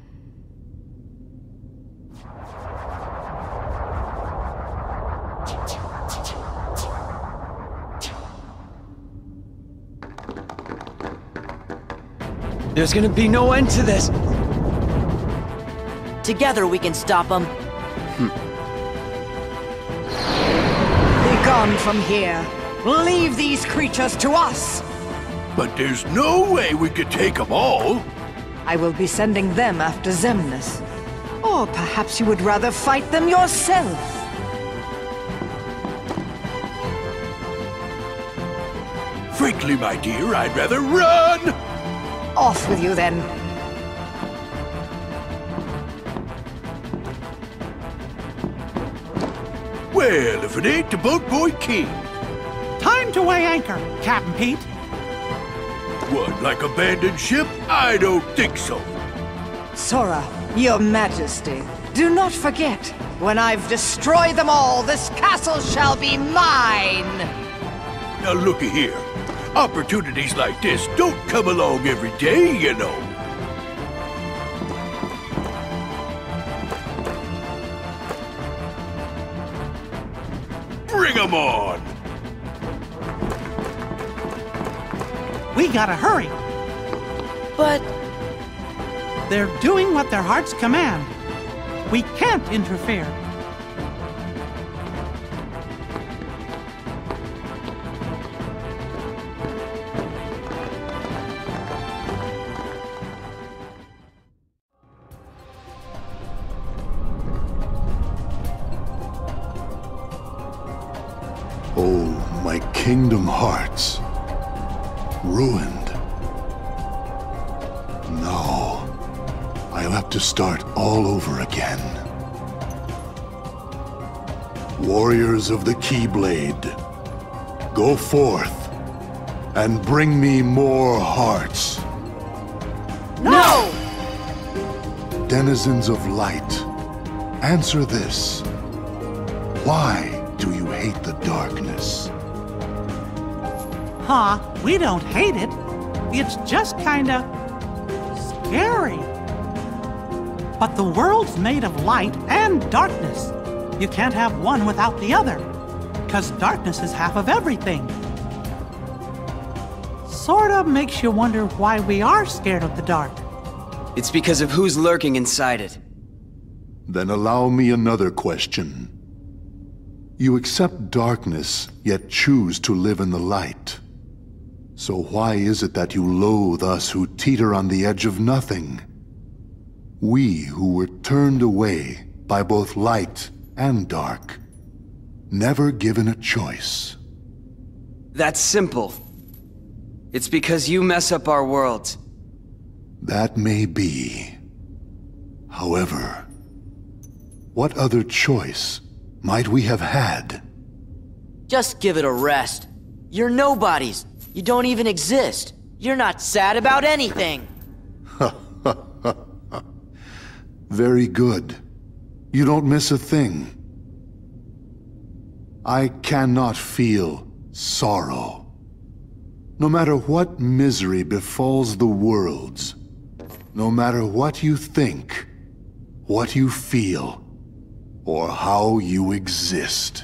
There's gonna be no end to this! Together we can stop them. Be gone from here. Leave these creatures to us. But there's no way we could take them all. I will be sending them after Xemnas. Or perhaps you would rather fight them yourself. Frankly, my dear, I'd rather run! Off with you then. Well, if it ain't the Boat Boy King. Time to weigh anchor, Captain Pete. What, like abandoned ship? I don't think so. Sora, your majesty, do not forget, when I've destroyed them all, this castle shall be mine! Now looky here. Opportunities like this don't come along every day, you know. Bring 'em on! We gotta hurry. But... They're doing what their hearts command. We can't interfere. Oh, my kingdom hearts. Ruined. No. I'll have to start all over again. Warriors of the Keyblade, go forth and bring me more hearts. No! Denizens of light, answer this. Why do you hate the darkness? Huh, we don't hate it. It's just kinda... scary. But the world's made of light and darkness. You can't have one without the other, because darkness is half of everything. Sorta makes you wonder why we are scared of the dark. It's because of who's lurking inside it. Then allow me another question. You accept darkness, yet choose to live in the light. So why is it that you loathe us who teeter on the edge of nothing? We who were turned away by both light and dark, never given a choice. That's simple. It's because you mess up our worlds. That may be. However, what other choice might we have had? Just give it a rest. You're nobodies. You don't even exist. You're not sad about anything. Very good. You don't miss a thing. I cannot feel sorrow. No matter what misery befalls the worlds, no matter what you think, what you feel, or how you exist.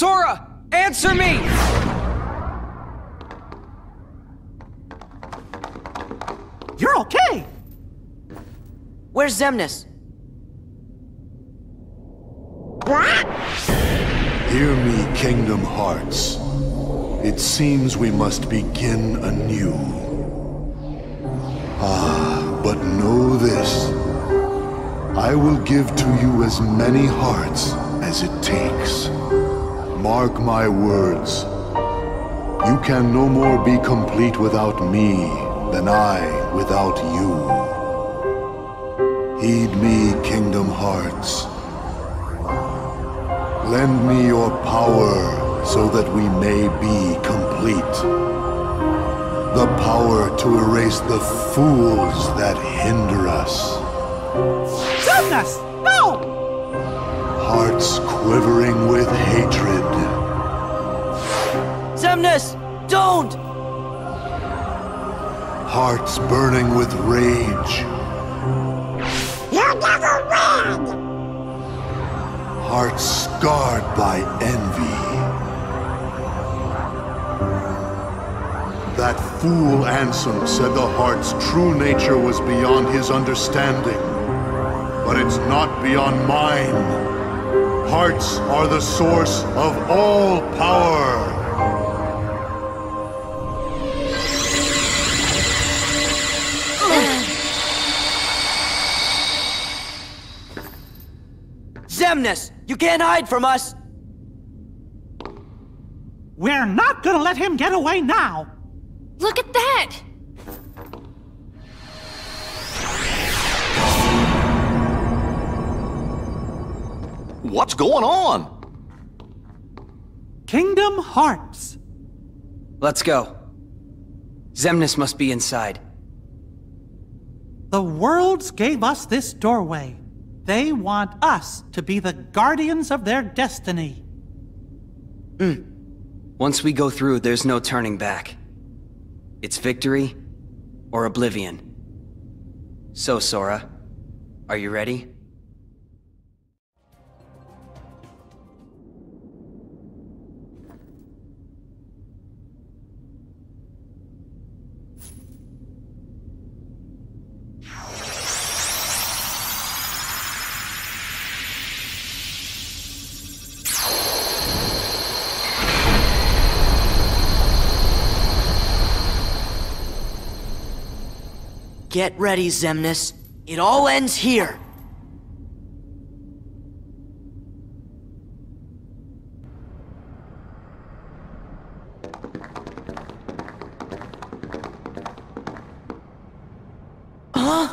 Sora! Answer me! You're okay! Where's Xemnas? Hear me, Kingdom Hearts. It seems we must begin anew. Ah, but know this. I will give to you as many hearts as it takes. Mark my words. You can no more be complete without me than I without you. Heed me, Kingdom Hearts. Lend me your power so that we may be complete. The power to erase the fools that hinder us. Xemnas! No! Hearts quivering with hatred. Xemnas! Don't! Hearts burning with rage. You never win! Hearts scarred by envy. That fool Ansem said the heart's true nature was beyond his understanding. But it's not beyond mine. Hearts are the source of all power. Xemnas! You can't hide from us! We're not gonna let him get away now! Look at that! What's going on? Kingdom Hearts. Let's go. Xemnas must be inside. The worlds gave us this doorway. They want us to be the guardians of their destiny. Mm. Once we go through, there's no turning back. It's victory or oblivion. So, Sora, are you ready? Get ready, Xemnas. It all ends here. Huh?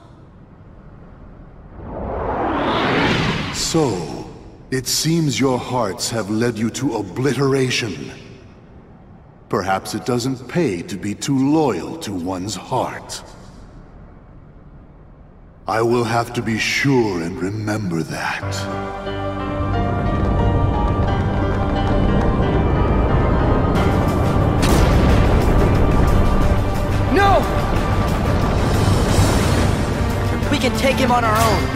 So, it seems your hearts have led you to obliteration. Perhaps it doesn't pay to be too loyal to one's heart. I will have to be sure and remember that. No! We can take him on our own.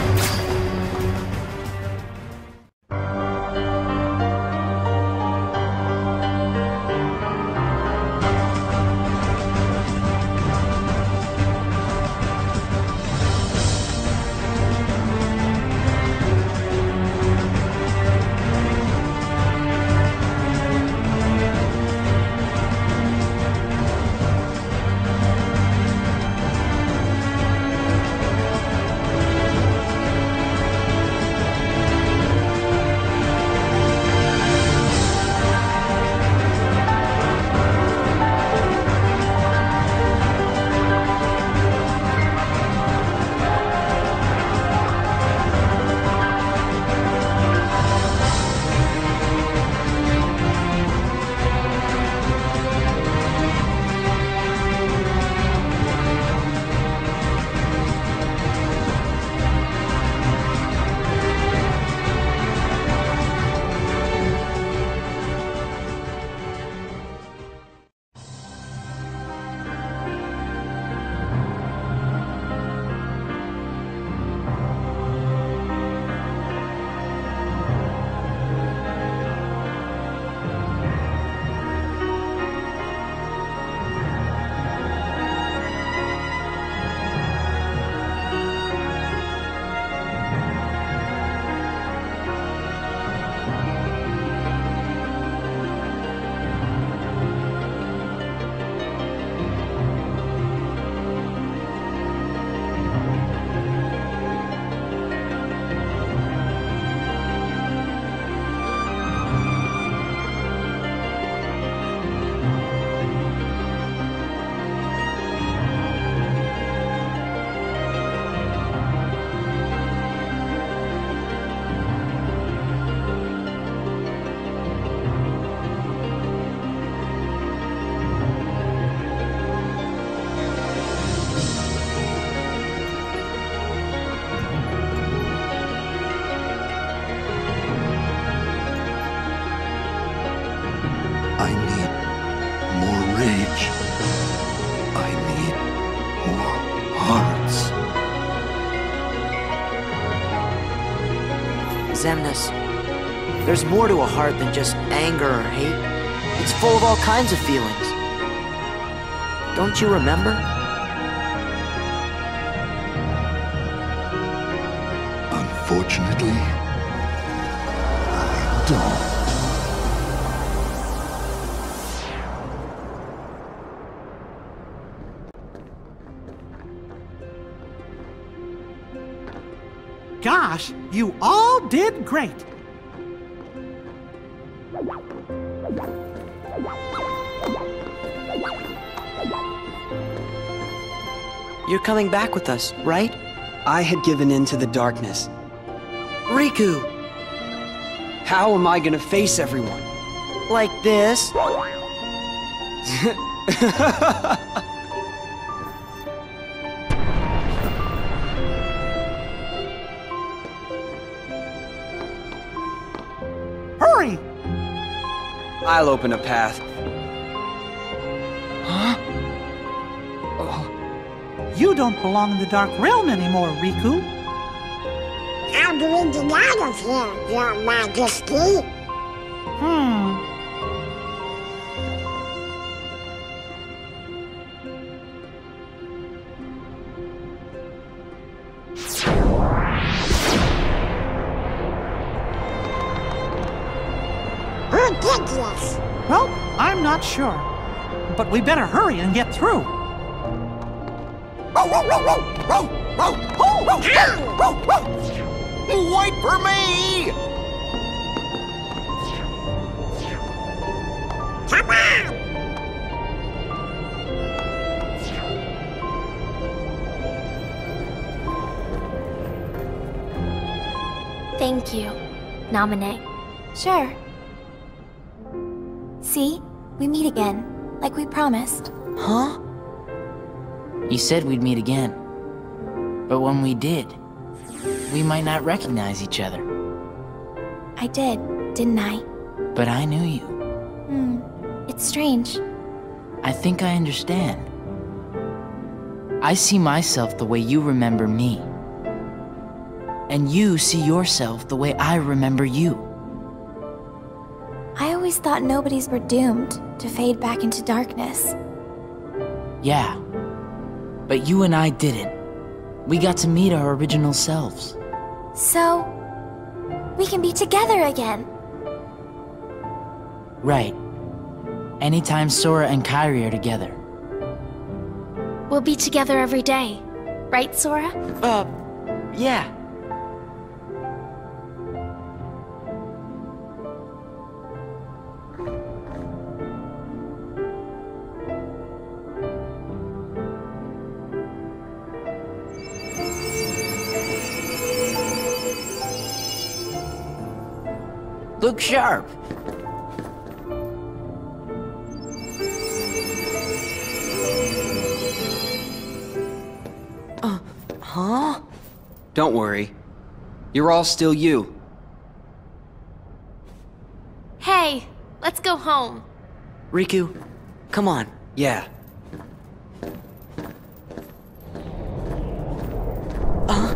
rage. I need more hearts. Xemnas, there's more to a heart than just anger or hate. It's full of all kinds of feelings. Don't you remember? Unfortunately, I don't. Gosh, you all did great. You're coming back with us, right? I had given in to the darkness. Riku! How am I gonna face everyone? Like this? Hurry! I'll open a path. Huh? You don't belong in the Dark Realm anymore, Riku. How do we get out of here, Your Majesty? Hmm. Ridiculous. Well, I'm not sure. But we better hurry and get through. Wait for me! Come on! Thank you, Nominee. Sure. See? We meet again, like we promised. Huh? You said we'd meet again. But when we did, we might not recognize each other. I did, didn't I? But I knew you. Hmm. It's strange. I think I understand. I see myself the way you remember me. And you see yourself the way I remember you. I always thought nobodies were doomed to fade back into darkness. Yeah. But you and I didn't. We got to meet our original selves. So, we can be together again. Right. Anytime Sora and Kairi are together. We'll be together every day. Right, Sora? Uh, yeah. Look sharp. Uh, huh? Don't worry. You're all still you. Hey, let's go home. Riku, come on. Yeah. Uh?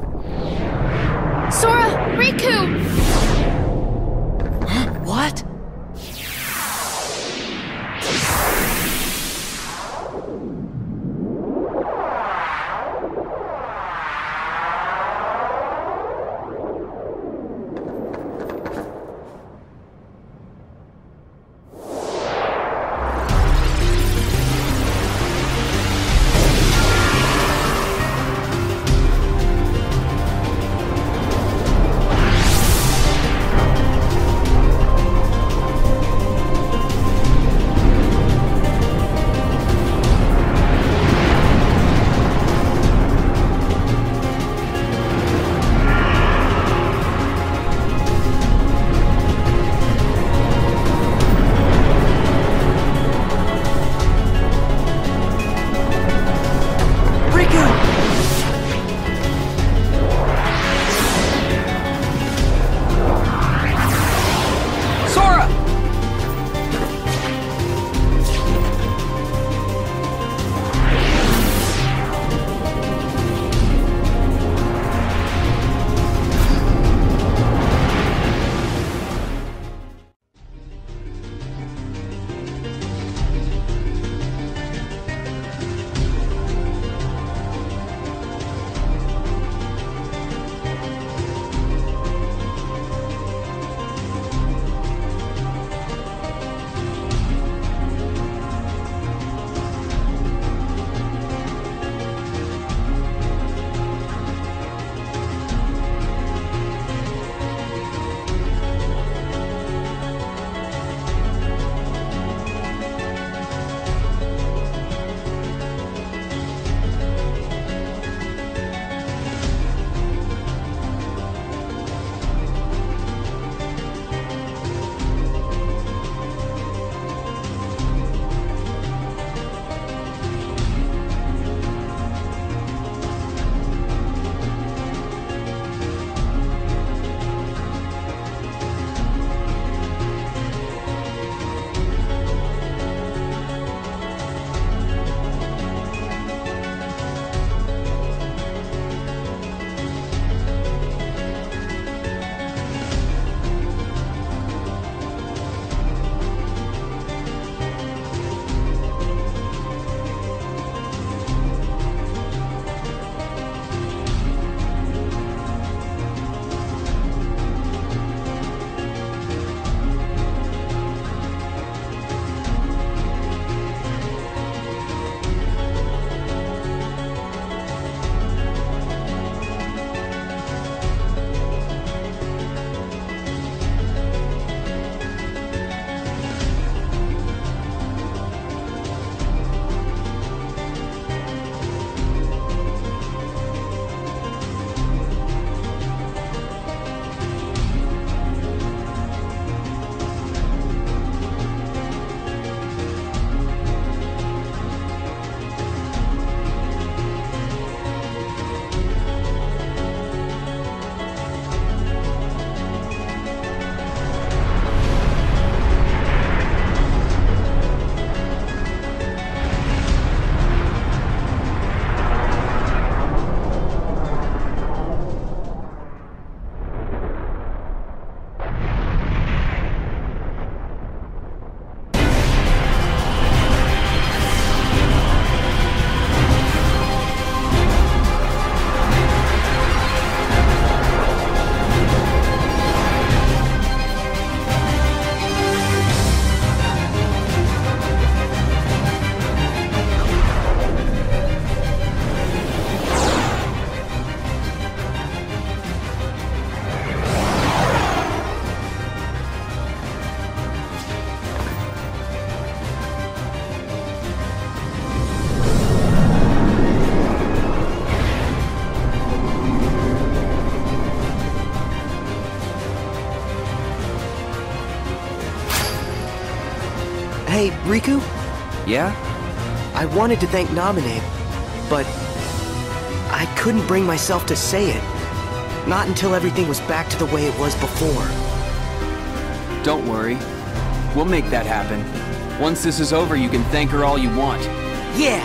Sora! Riku! What? Hey, Riku? Yeah? I wanted to thank Naminé, but I couldn't bring myself to say it. Not until everything was back to the way it was before. Don't worry. We'll make that happen. Once this is over, you can thank her all you want. Yeah!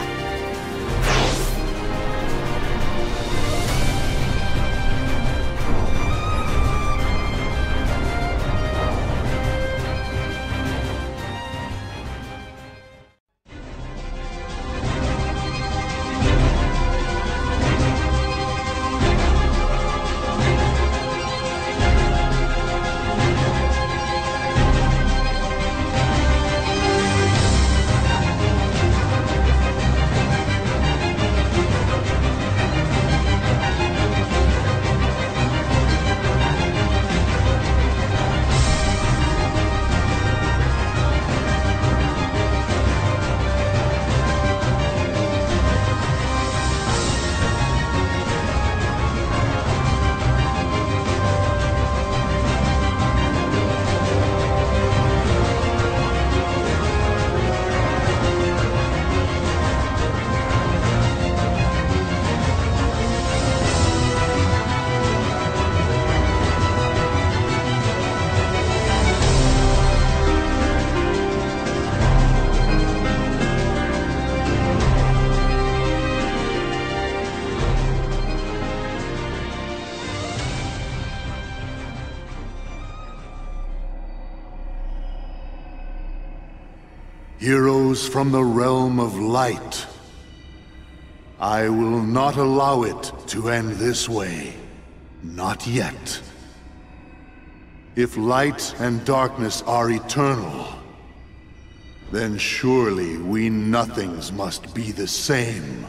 Heroes from the realm of light. I will not allow it to end this way. Not yet. If light and darkness are eternal, then surely we nothings must be the same.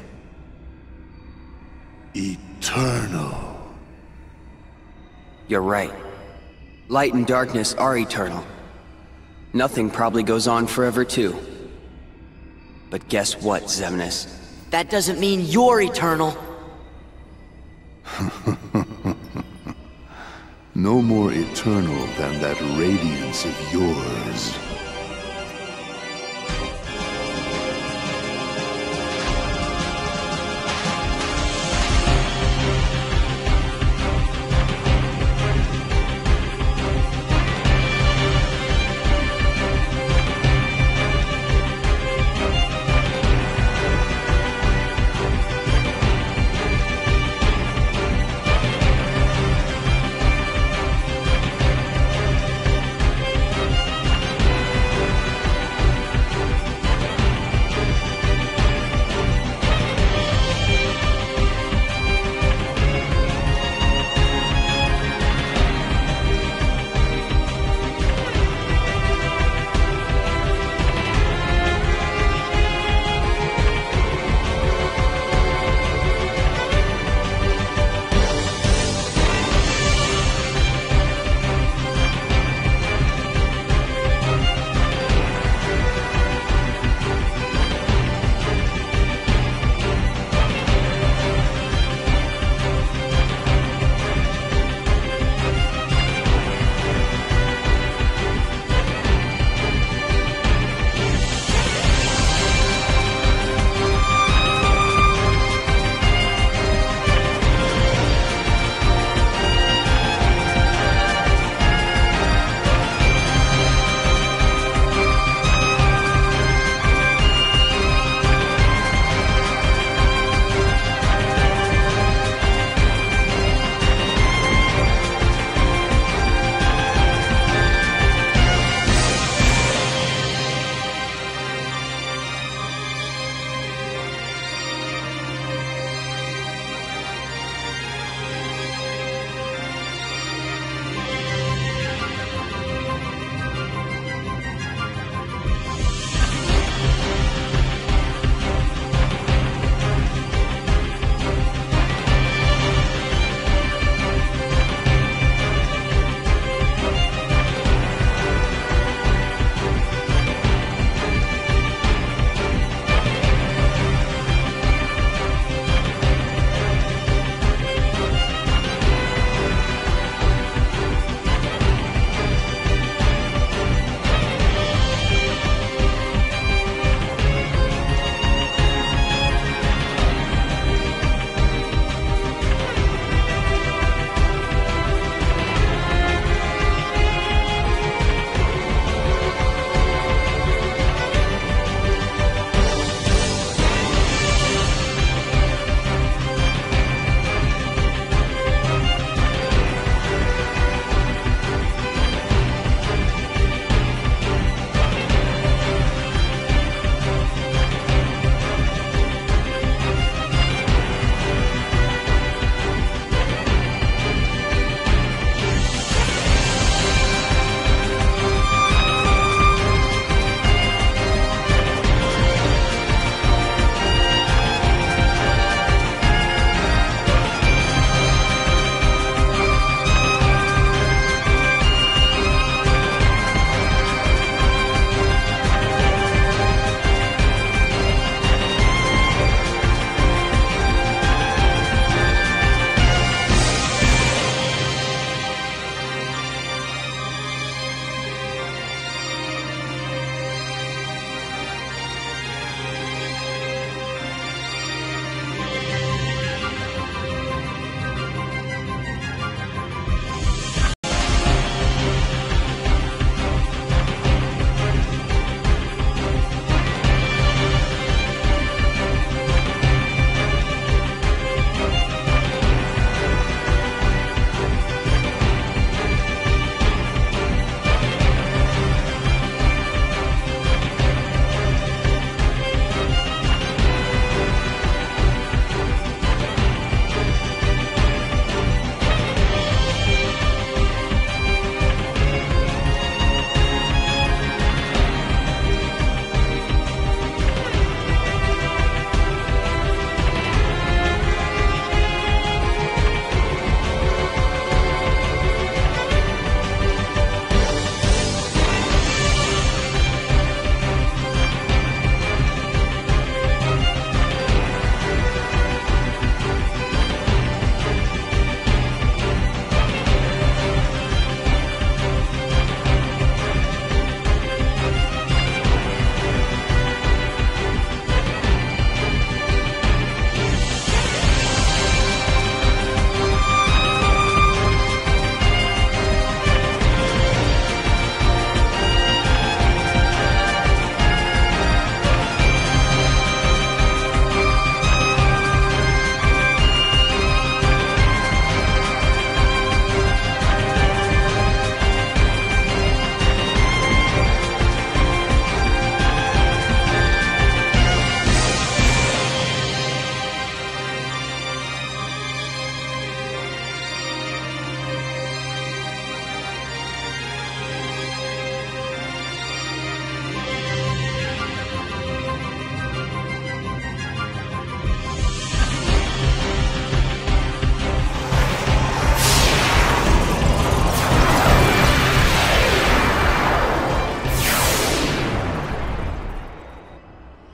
Eternal. You're right. Light and darkness are eternal. Nothing probably goes on forever too. But guess what, Xemnas? That doesn't mean you're eternal. No more eternal than that radiance of yours.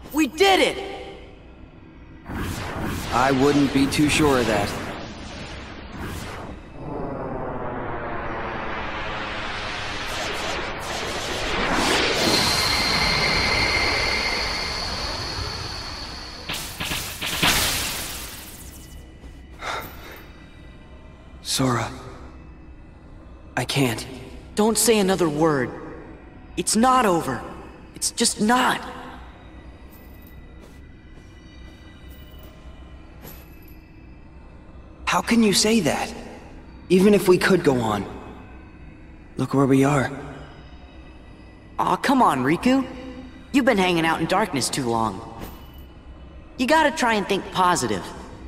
We did it! I wouldn't be too sure of that. Sora. I can't. Don't say another word. It's not over. It's just not. How can you say that? Even if we could go on. Look where we are. Aw, come on, Riku. You've been hanging out in darkness too long. You gotta try and think positive.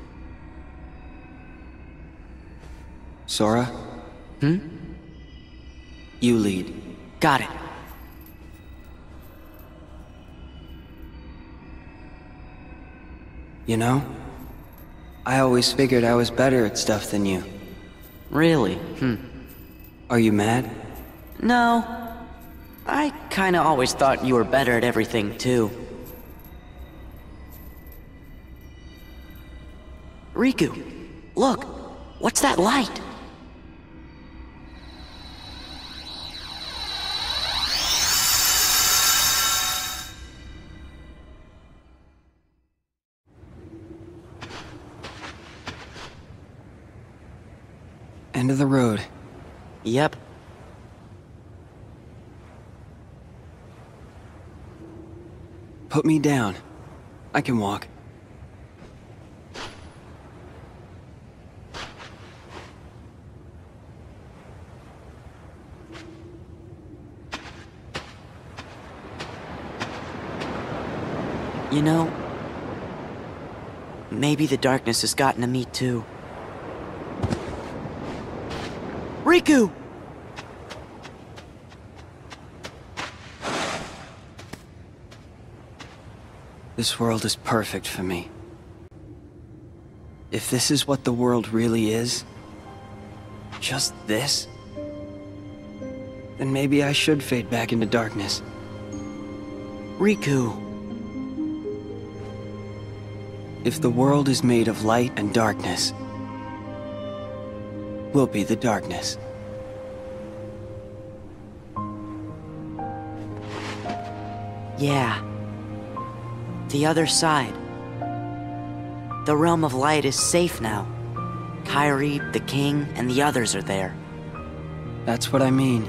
Sora? Hmm? You lead. Got it. You know, I always figured I was better at stuff than you. Really? Hmm. Are you mad? No. I kinda always thought you were better at everything, too. Riku, look! What's that light? End of the road. Yep. Put me down. I can walk. You know, maybe the darkness has gotten to me too. Riku! This world is perfect for me. If this is what the world really is, just this, then maybe I should fade back into darkness. Riku. If the world is made of light and darkness, we'll be the darkness. Yeah. The other side. The realm of light is safe now. Kairi, the king, and the others are there. That's what I mean.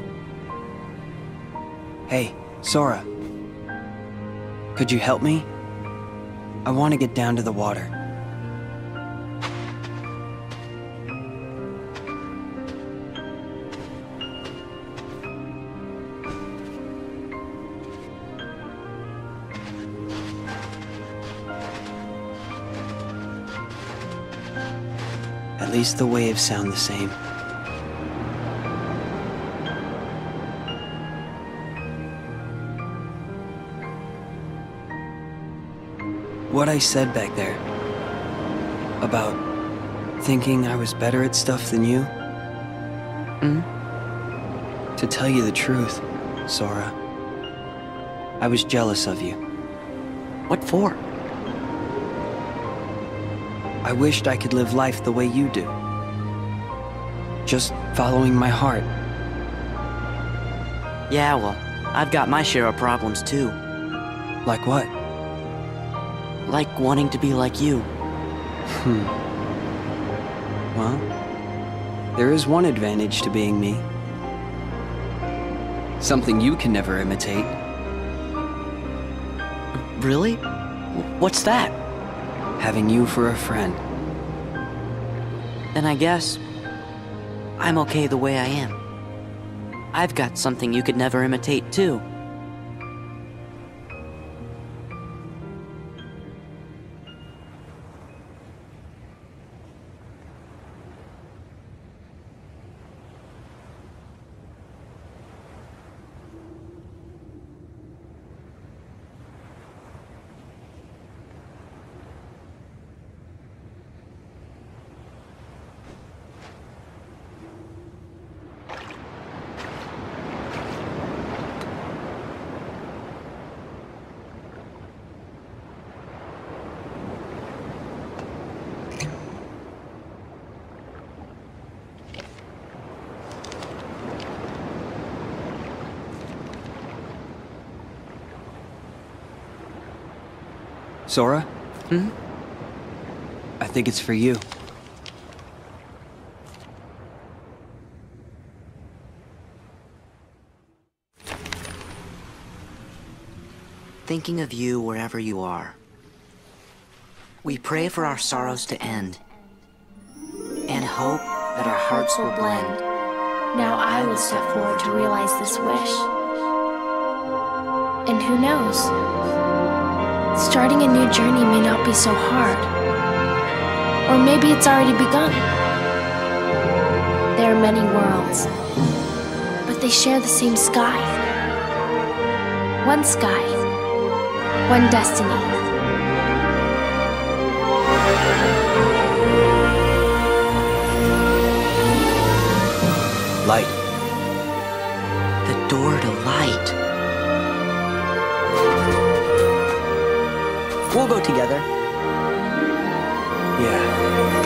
Hey, Sora. Could you help me? I want to get down to the water. At least the waves sound the same. What I said back there about thinking I was better at stuff than you? Hmm? To tell you the truth, Sora, I was jealous of you. What for? I wished I could live life the way you do. Just following my heart. Yeah, well, I've got my share of problems too. Like what? Like wanting to be like you. Hmm. Well, there is one advantage to being me. Something you can never imitate. Really? What's that? Having you for a friend. Then I guess I'm okay the way I am. I've got something you could never imitate too. Sora? Hmm? I think it's for you. Thinking of you wherever you are. We pray for our sorrows to end, and hope that our hearts will blend. Now I will step forward to realize this wish. And who knows? Starting a new journey may not be so hard. Or maybe it's already begun. There are many worlds, but they share the same sky. One sky, one destiny. Light. The door to light. We'll go together. Yeah.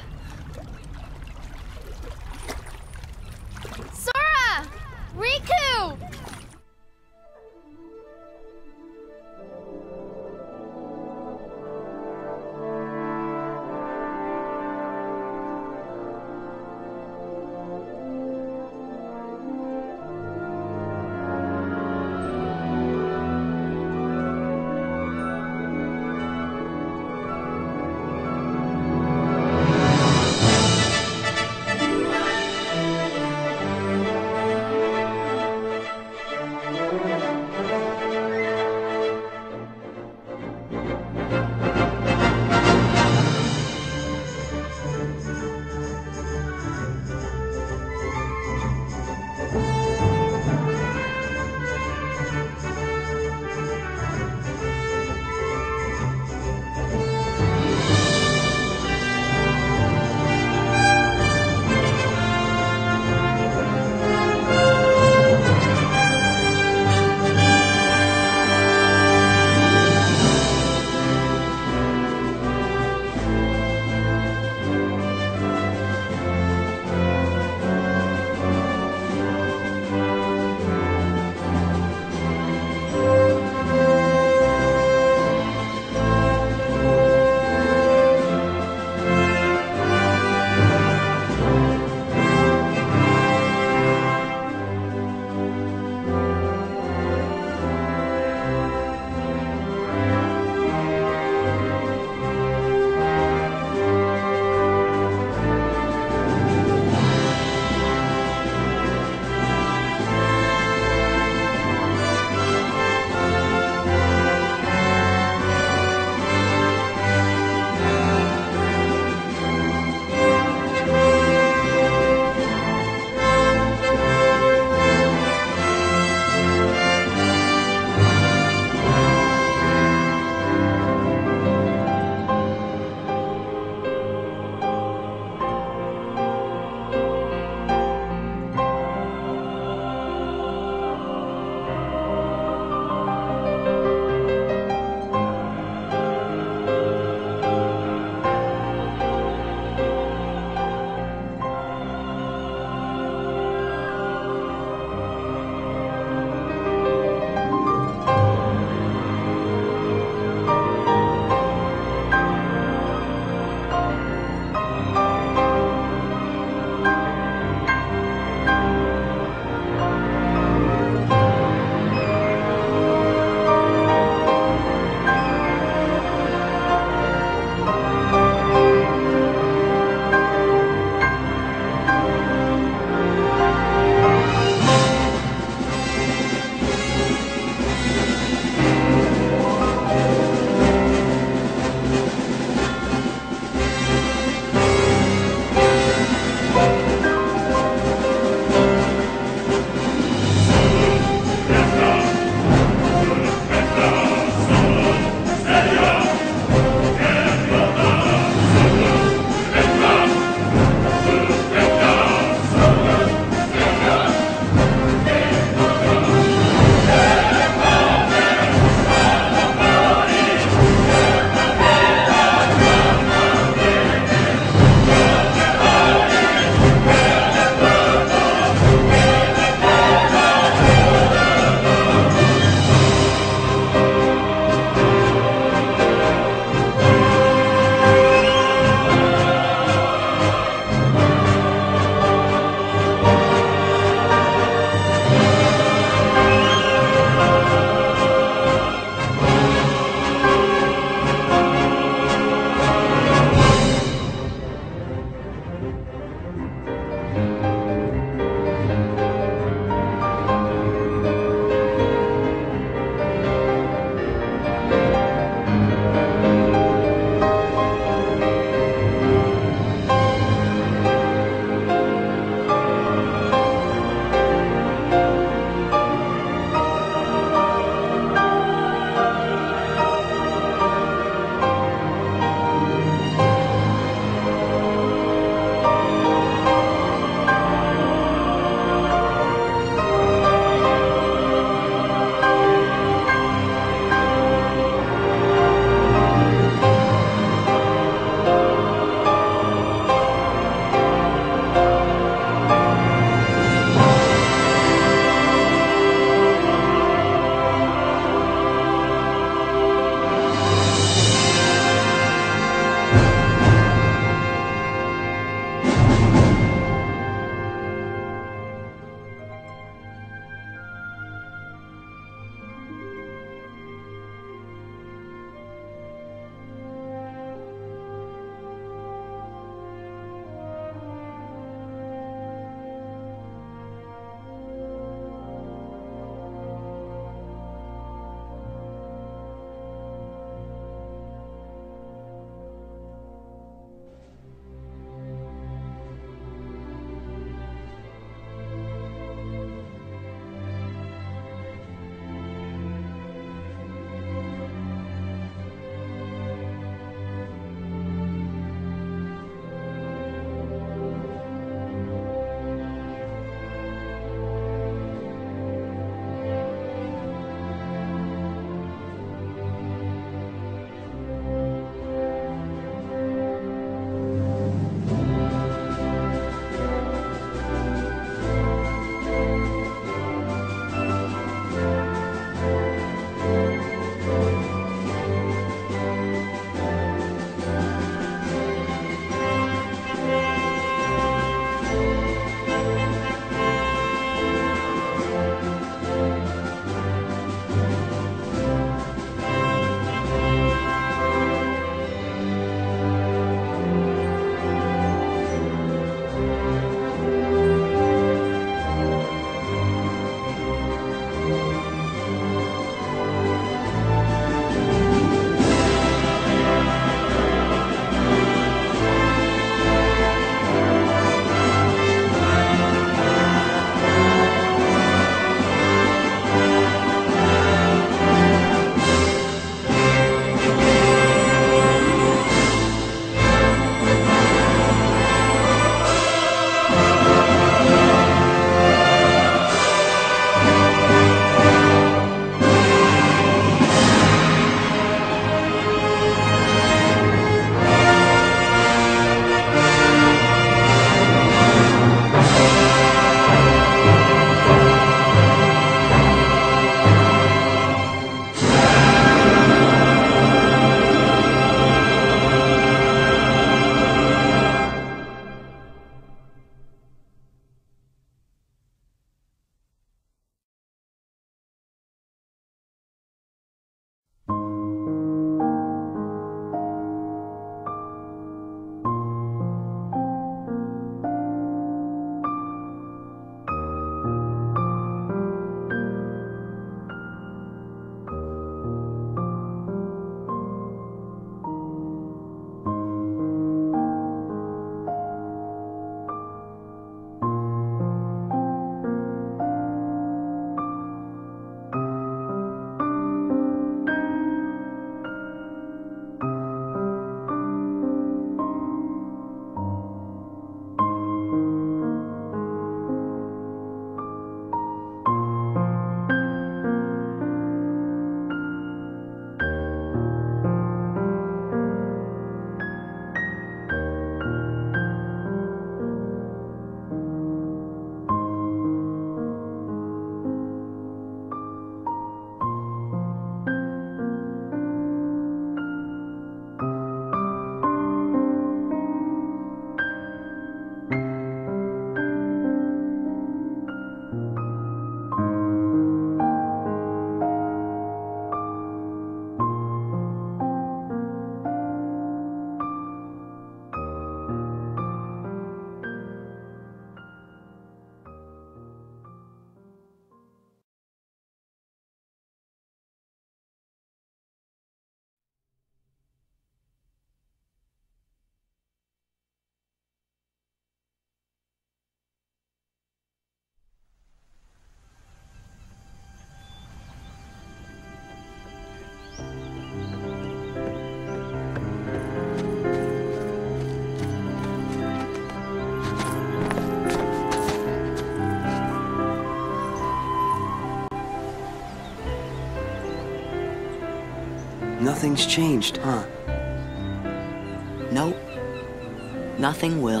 Nothing's changed, huh? Nope. Nothing will.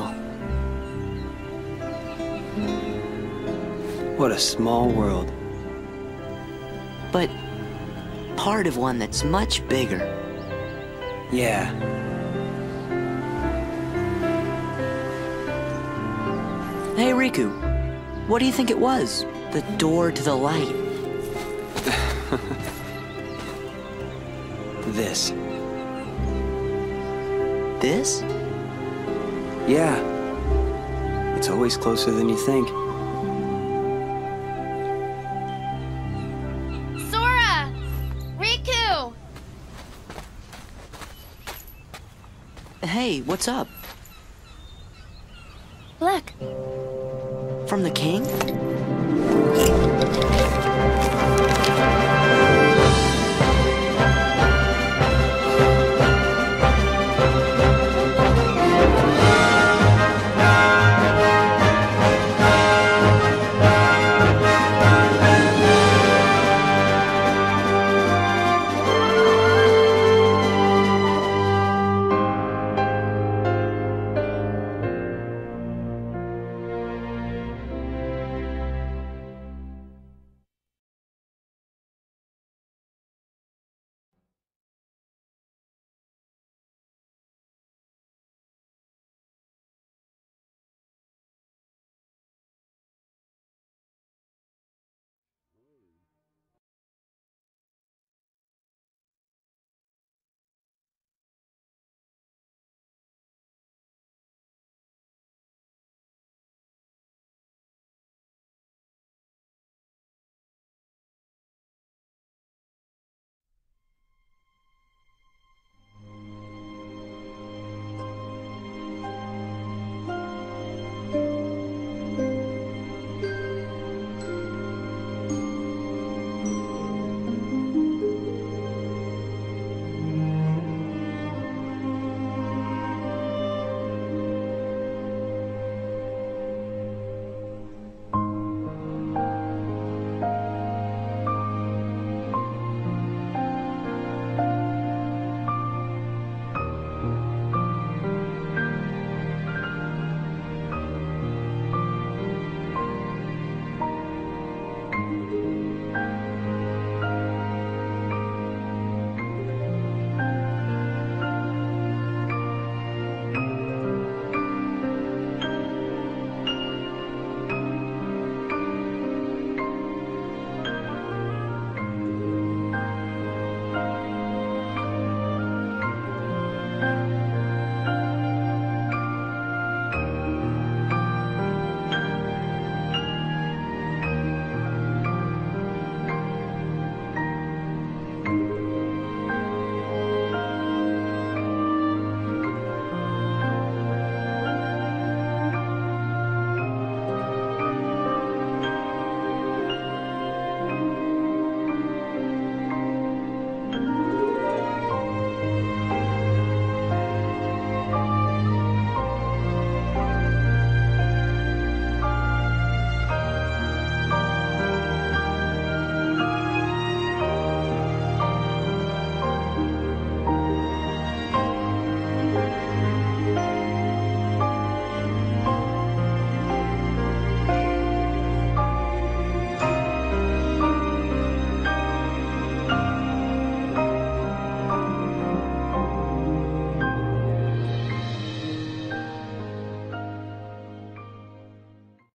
What a small world. But part of one that's much bigger. Yeah. Hey, Riku. What do you think it was? The door to the light. This. This? Yeah. It's always closer than you think. Sora! Riku! Hey, what's up? Look. From the king?